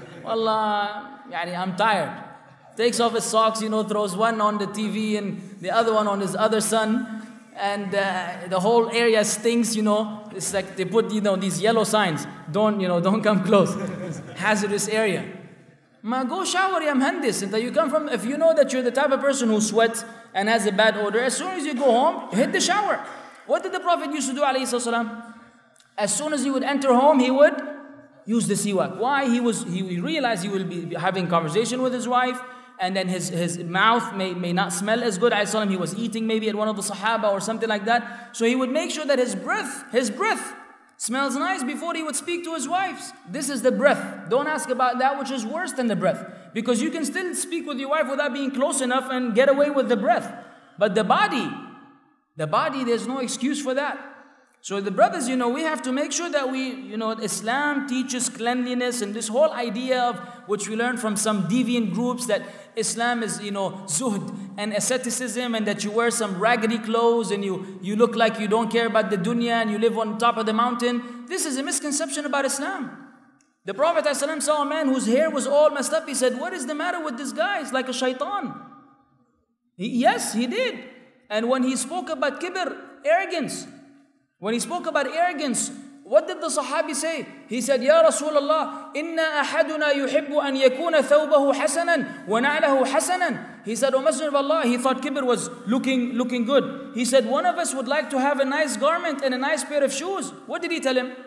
Wallah, yani, I'm tired. Takes off his socks, you know, throws one on the T V and the other one on his other son. And uh, the whole area stinks, you know. It's like they put, you know, these yellow signs. Don't, you know, don't come close. Hazardous area. Ma, go shower, ya mhandis. And you come from, if you know that you're the type of person who sweats and has a bad odor, as soon as you go home, hit the shower. What did the Prophet used to do, alayhi salam? As soon as he would enter home, he would use the siwak. Why? He was, he realized he will be having conversation with his wife, and then his, his mouth may, may not smell as good. He was eating maybe at one of the Sahaba or something like that. So he would make sure that his breath, his breath smells nice before he would speak to his wives. This is the breath. Don't ask about that which is worse than the breath. Because you can still speak with your wife without being close enough and get away with the breath. But the body, the body, there's no excuse for that. So the brothers, you know, we have to make sure that we, you know, Islam teaches cleanliness, and this whole idea of, which we learned from some deviant groups, that Islam is, you know, zuhd and asceticism, and that you wear some raggedy clothes and you, you look like you don't care about the dunya and you live on top of the mountain. This is a misconception about Islam. The Prophet ﷺ saw a man whose hair was all messed up. He said, what is the matter with this guy? It's like a shaitan. He, yes, he did. And when he spoke about kibr, arrogance, When he spoke about arrogance, what did the Sahabi say? He said, Ya Rasulullah, inna ahaduna yuhibbu an yakuna thawbahu hasanan wa na'lahu hasanan. He said, O Messenger of Allah, he thought kibr was looking, looking good. He said, one of us would like to have a nice garment and a nice pair of shoes. What did he tell him?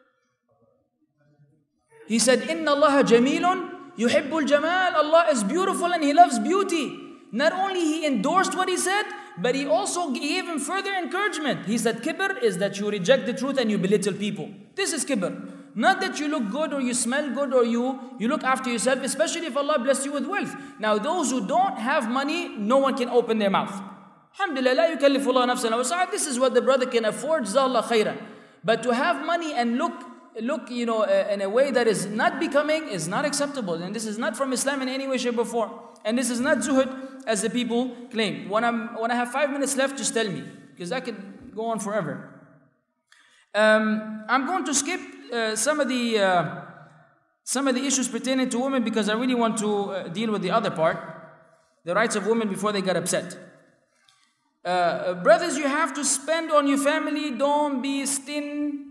He said, Inna Allah jamilun yuhibbul jamal. Allah is beautiful and He loves beauty. Not only He endorsed what he said, but He also gave him further encouragement. He said, kibr is that you reject the truth and you belittle people. This is kibr. Not that you look good or you smell good or you, you look after yourself, especially if Allah blessed you with wealth. Now those who don't have money, no one can open their mouth. Alhamdulillah, la yukallifullah nafsan illa wus'aha. This is what the brother can afford, jazakallah khairan. But to have money and look, look, you know, uh, in a way that is not becoming is not acceptable. And this is not from Islam in any way, shape or form. And this is not zuhud as the people claim. When, I'm, when I have five minutes left, just tell me, because I could go on forever. Um, I'm going to skip uh, some of the uh, some of the issues pertaining to women because I really want to uh, deal with the other part, the rights of women before they get upset. Uh, brothers, you have to spend on your family. Don't be stin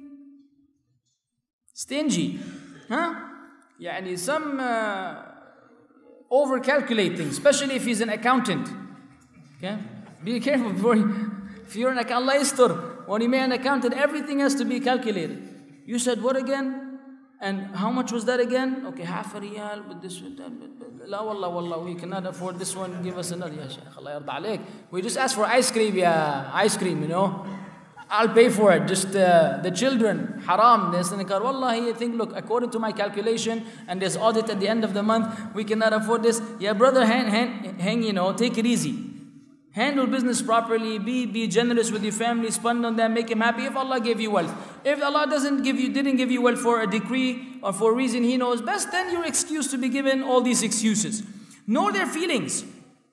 stingy, huh? يعني some uh, over calculating, especially if he's an accountant. Okay, be careful before you, if you're an accountant. Allah yastur. When you make an accountant, everything has to be calculated. You said what again? And how much was that again? Okay, half a riyal, but this, with that, but, la wallah, wallah, we cannot afford this one, give us another. Ya Shaykh, Allah yarda alayk. We just ask for ice cream, yeah, ice cream, you know. I'll pay for it, just uh, the children, haram. They say, wallahi, I think, look, according to my calculation, and there's audit at the end of the month, we cannot afford this. Yeah, brother, hang, hang, hang you know, take it easy. Handle business properly, be, be generous with your family, spend on them, make them happy if Allah gave you wealth. If Allah doesn't give you, didn't give you wealth for a decree or for a reason He knows best, then you're excused to be given all these excuses. Know their feelings.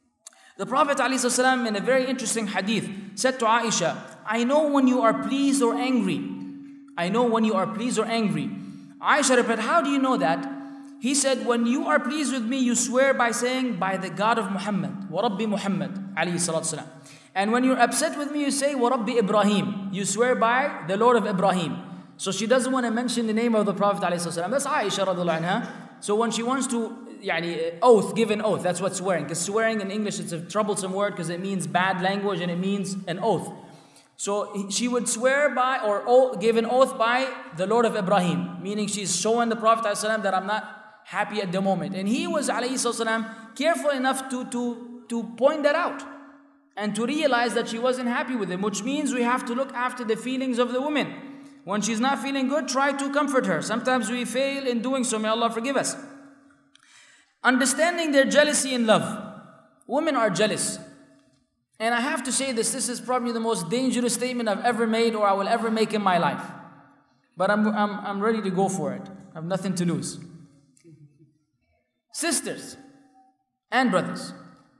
The Prophet ﷺ in a very interesting hadith said to Aisha, I know when you are pleased or angry. I know when you are pleased or angry. Aisha replied, how do you know that? He said, when you are pleased with me, you swear by saying, by the God of Muhammad, wa Rabbi Muhammad, alayhi salatu salam. And when you're upset with me, you say, wa Rabbi Ibrahim. You swear by the Lord of Ibrahim. So she doesn't want to mention the name of the Prophet alayhi salatu salam. That's Aisha radiallahu anha. So when she wants to, yani, oath, give an oath, that's what swearing. Because swearing in English, it's a troublesome word because it means bad language and it means an oath. So she would swear by or give an oath by the Lord of Ibrahim. Meaning she's showing the Prophet alayhi salam that I'm not happy at the moment. And he was, alayhi salam, careful enough to, to, to point that out and to realize that she wasn't happy with him, which means we have to look after the feelings of the woman. When she's not feeling good, try to comfort her. Sometimes we fail in doing so. May Allah forgive us. Understanding their jealousy and love. Women are jealous. And I have to say this, this is probably the most dangerous statement I've ever made or I will ever make in my life. But I'm, I'm, I'm ready to go for it. I have nothing to lose. Sisters and brothers.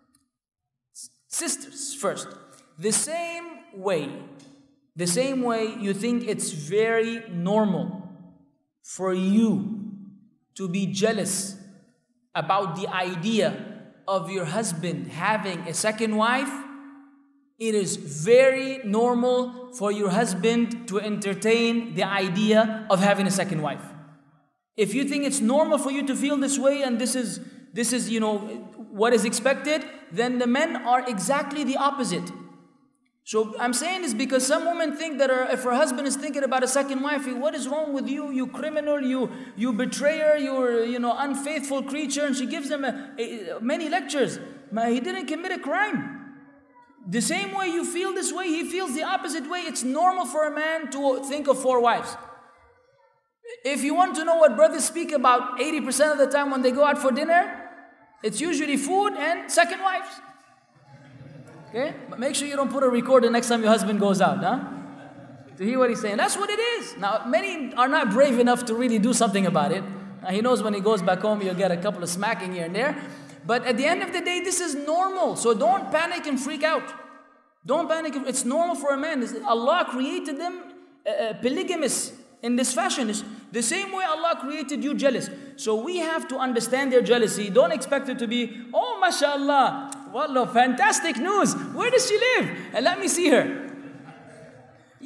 Sisters first. The same way, the same way you think it's very normal for you to be jealous about the idea of your husband having a second wife, it is very normal for your husband to entertain the idea of having a second wife. If you think it's normal for you to feel this way and this is, this is, you know, what is expected, then the men are exactly the opposite. So I'm saying this because some women think that her, if her husband is thinking about a second wife, what is wrong with you, you criminal, you, you betrayer, you're, you know, unfaithful creature, and she gives them a, a, many lectures. He didn't commit a crime. The same way you feel this way, he feels the opposite way. It's normal for a man to think of four wives. If you want to know what brothers speak about eighty percent of the time when they go out for dinner, it's usually food and second wives. Okay? But make sure you don't put a recorder next time your husband goes out, huh? To hear what he's saying. That's what it is. Now, many are not brave enough to really do something about it. Now, he knows when he goes back home, you'll get a couple of smacking here and there. But at the end of the day, this is normal. So don't panic and freak out. Don't panic. It's normal for a man. Allah created them uh, polygamous in this fashion. It's the same way Allah created you jealous. So we have to understand their jealousy. Don't expect it to be, oh, mashallah, wallah, fantastic news. Where does she live? And let me see her.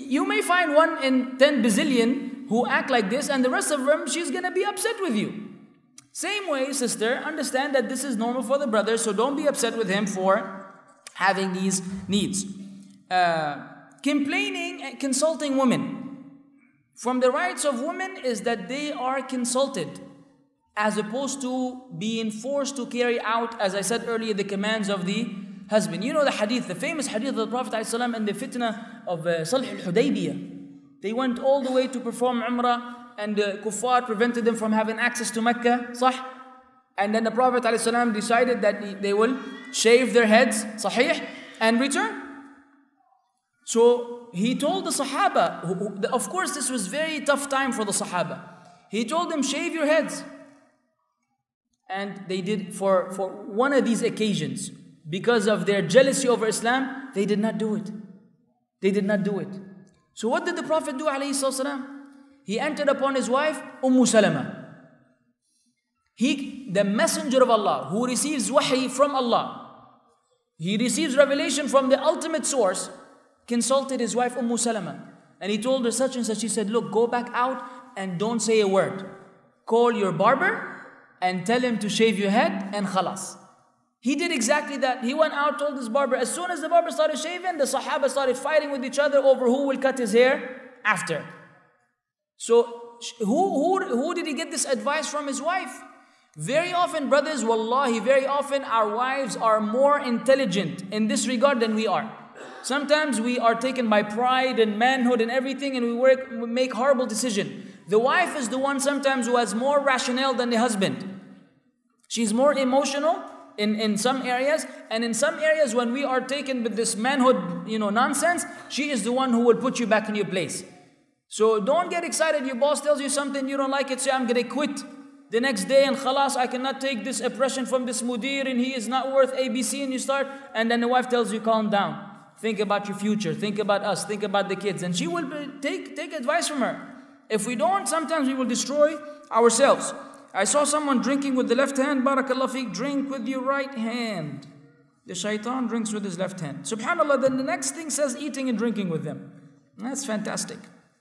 You may find one in ten bazillion who act like this, and the rest of them, she's going to be upset with you. Same way, sister, understand that this is normal for the brother, so don't be upset with him for having these needs. Uh, complaining and consulting women. From the rights of women is that they are consulted, as opposed to being forced to carry out, as I said earlier, the commands of the husband. You know the hadith, the famous hadith of the Prophet ﷺ and the fitna of uh, Sulh al-Hudaybiyah. They went all the way to perform Umrah, and the kuffar prevented them from having access to Mecca, صح? And then the Prophet ﷺ decided that they will shave their heads, sahih, and return. So he told the Sahaba, who, who, of course this was very tough time for the Sahaba. He told them, shave your heads. And they did, for, for one of these occasions, because of their jealousy over Islam, they did not do it. They did not do it. So what did the Prophet do, alayhi salam? He entered upon his wife, Umm Salama. He, the messenger of Allah, who receives wahi from Allah, he receives revelation from the ultimate source, consulted his wife, Umm Salama. And he told her such and such. He said, look, go back out and don't say a word. Call your barber and tell him to shave your head and khalas. He did exactly that. He went out, told his barber. As soon as the barber started shaving, the Sahaba started fighting with each other over who will cut his hair after. So, who, who, who did he get this advice from? His wife. Very often, brothers, wallahi, very often our wives are more intelligent in this regard than we are. Sometimes we are taken by pride and manhood and everything, and we, work, we make horrible decisions. The wife is the one sometimes who has more rationale than the husband. She's more emotional in, in some areas, and in some areas when we are taken with this manhood, you know, nonsense, she is the one who will put you back in your place. So don't get excited. Your boss tells you something, you don't like it, say, I'm going to quit the next day and khalas, I cannot take this oppression from this mudir and he is not worth A B C, and you start, and then the wife tells you, calm down. Think about your future. Think about us. Think about the kids. And she will take, take advice from her. If we don't, sometimes we will destroy ourselves. I saw someone drinking with the left hand. Barakallah fiqh, drink with your right hand. The shaitan drinks with his left hand. Subhanallah, then the next thing says eating and drinking with them. That's fantastic.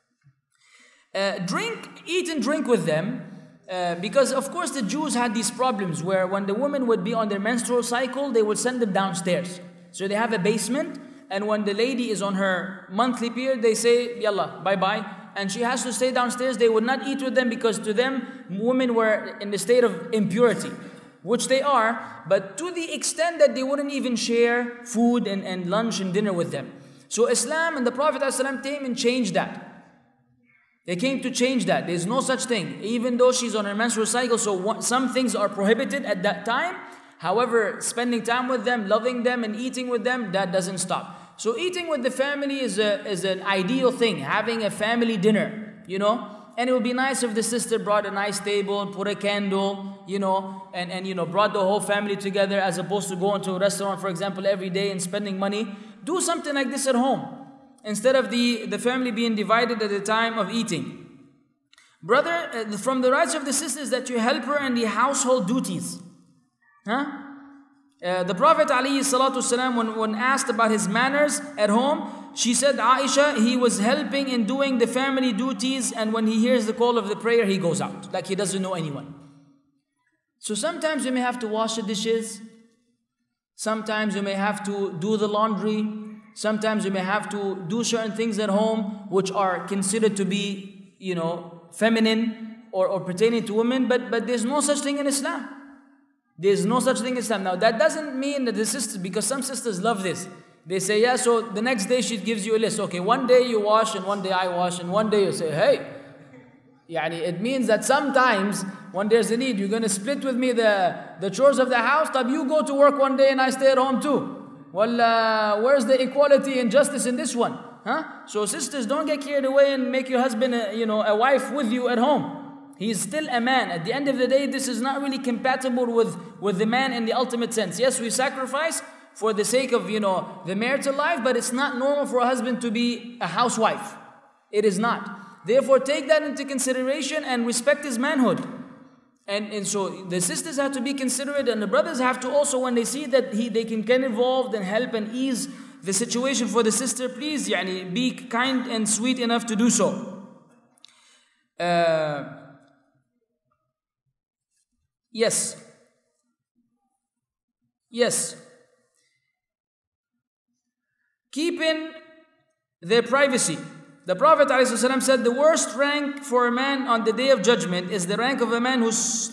Uh, drink, eat and drink with them. Uh, because of course the Jews had these problems where when the women would be on their menstrual cycle, they would send them downstairs. So they have a basement, and when the lady is on her monthly period, they say, yalla, bye-bye. And she has to stay downstairs. They would not eat with them because to them, women were in the state of impurity, which they are, but to the extent that they wouldn't even share food and, and lunch and dinner with them. So Islam and the Prophet ﷺ came and changed that. They came to change that. There's no such thing. Even though she's on her menstrual cycle, so what, some things are prohibited at that time. However, spending time with them, loving them and eating with them, that doesn't stop. So eating with the family is, a, is an ideal thing. Having a family dinner, you know. And it would be nice if the sister brought a nice table and put a candle, you know, and, and you know, brought the whole family together, as opposed to going to a restaurant, for example, every day and spending money. Do something like this at home, instead of the, the family being divided at the time of eating. Brother, uh, from the rights of the sisters that you help her in the household duties. Huh? Uh, the Prophet ﷺ, when, when asked about his manners at home, she said, Aisha, he was helping in doing the family duties, and when he hears the call of the prayer, he goes out, like he doesn't know anyone. So sometimes you may have to wash the dishes. Sometimes you may have to do the laundry. Sometimes you may have to do certain things at home which are considered to be, you know, feminine or, or pertaining to women, but, but there's no such thing in Islam. There's no such thing in Islam. Now that doesn't mean that the sisters, because some sisters love this. They say, yeah, so the next day she gives you a list. Okay, one day you wash and one day I wash, and one day you say, hey, yani it means that sometimes when there's a need, you're going to split with me the, the chores of the house, tab you go to work one day and I stay at home too. Well, uh, where's the equality and justice in this one? Huh? So sisters, don't get carried away and make your husband, a, you know, a wife with you at home. He is still a man. At the end of the day, this is not really compatible with, with the man in the ultimate sense. Yes, we sacrifice for the sake of, you know, the marital life, but it's not normal for a husband to be a housewife. It is not. Therefore, take that into consideration and respect his manhood. And, and so the sisters have to be considerate, and the brothers have to also, when they see that he, they can get involved and help and ease the situation for the sister, please يعني, be kind and sweet enough to do so. Uh, yes. Yes. Keeping their privacy. The Prophet ﷺ said the worst rank for a man on the day of judgment is the rank of a man who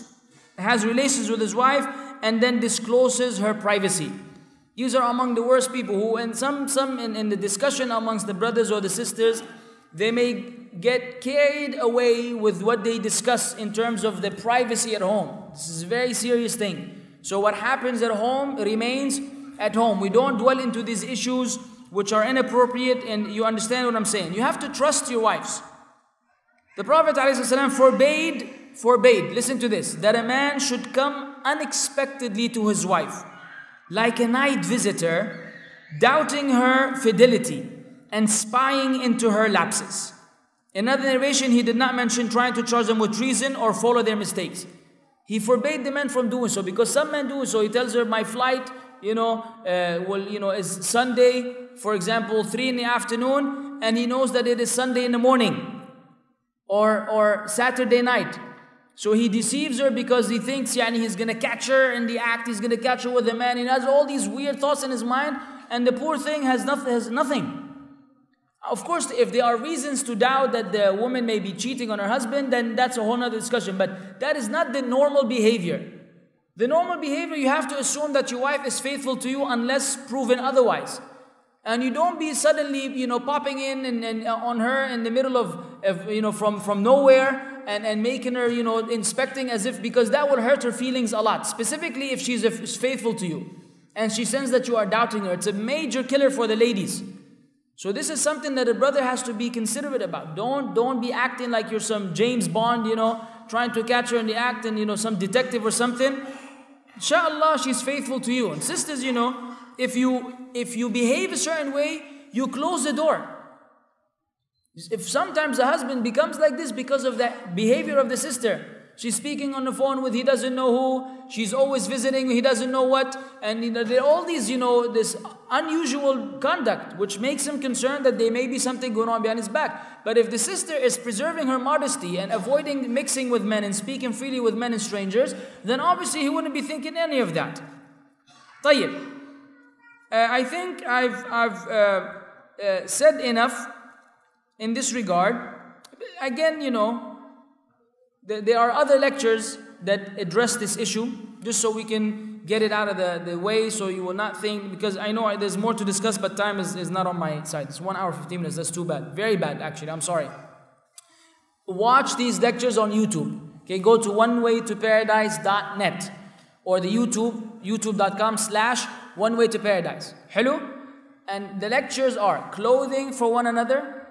has relations with his wife and then discloses her privacy. These are among the worst people who, and some, some in, in the discussion amongst the brothers or the sisters, they may get carried away with what they discuss in terms of the privacy at home. This is a very serious thing. So what happens at home remains at home. We don't dwell into these issues which are inappropriate, and you understand what I'm saying. You have to trust your wives. The Prophet ﷺ forbade, forbade, listen to this, that a man should come unexpectedly to his wife, like a night visitor, doubting her fidelity and spying into her lapses. In another narration, he did not mention trying to charge them with treason or follow their mistakes. He forbade the men from doing so, because some men do so. He tells her, my flight, you know, uh, well, you know, is Sunday, for example, three in the afternoon, and he knows that it is Sunday in the morning, or or Saturday night. So he deceives her because he thinks, yani, he's gonna catch her in the act. He's gonna catch her with a man. He has all these weird thoughts in his mind, and the poor thing has nothing. Has nothing. Of course, if there are reasons to doubt that the woman may be cheating on her husband, then that's a whole other discussion. But that is not the normal behavior. The normal behavior, you have to assume that your wife is faithful to you unless proven otherwise. And you don't be suddenly, you know, popping in and, and uh, on her in the middle of, of you know, from, from nowhere and, and making her, you know, inspecting as if, because that will hurt her feelings a lot. Specifically if she's is faithful to you and she senses that you are doubting her. It's a major killer for the ladies. So this is something that a brother has to be considerate about. Don't, don't be acting like you're some James Bond, you know, trying to catch her in the act and, you know, some detective or something. Inshallah, she's faithful to you. And sisters, you know, if you if you behave a certain way, you close the door. If sometimes the husband becomes like this because of the behavior of the sister, she's speaking on the phone with he doesn't know who, she's always visiting he doesn't know what, and you know, there are all these, you know, this unusual conduct which makes him concerned that there may be something going on behind his back. But if the sister is preserving her modesty and avoiding mixing with men and speaking freely with men and strangers, then obviously he wouldn't be thinking any of that. طيب. Uh, I think I've, I've uh, uh, said enough in this regard. Again, you know, th there are other lectures that address this issue, just so we can get it out of the, the way, so you will not think, because I know there's more to discuss, but time is, is not on my side. It's one hour, fifteen minutes, that's too bad. Very bad, actually, I'm sorry. Watch these lectures on YouTube. Okay, go to one way to paradise dot net or the YouTube, youtube dot com slash one way to paradise. Hello? And the lectures are clothing for one another,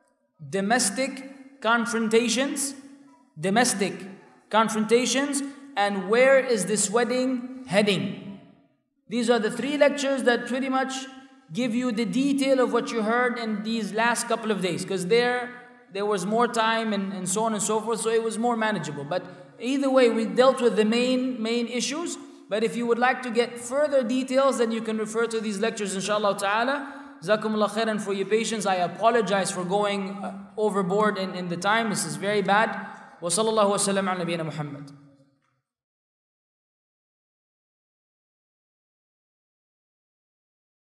domestic confrontations, domestic confrontations, and where is this wedding heading? These are the three lectures that pretty much give you the detail of what you heard in these last couple of days, because there there was more time and, and so on and so forth, so it was more manageable. But either way, we dealt with the main main issues. But if you would like to get further details, then you can refer to these lectures, inshallah ta'ala. Jazakumullah khairan for your patience. I apologize for going overboard in, in the time. This is very bad. Wa sallallahu wa sallam ala nabiyyina Muhammad.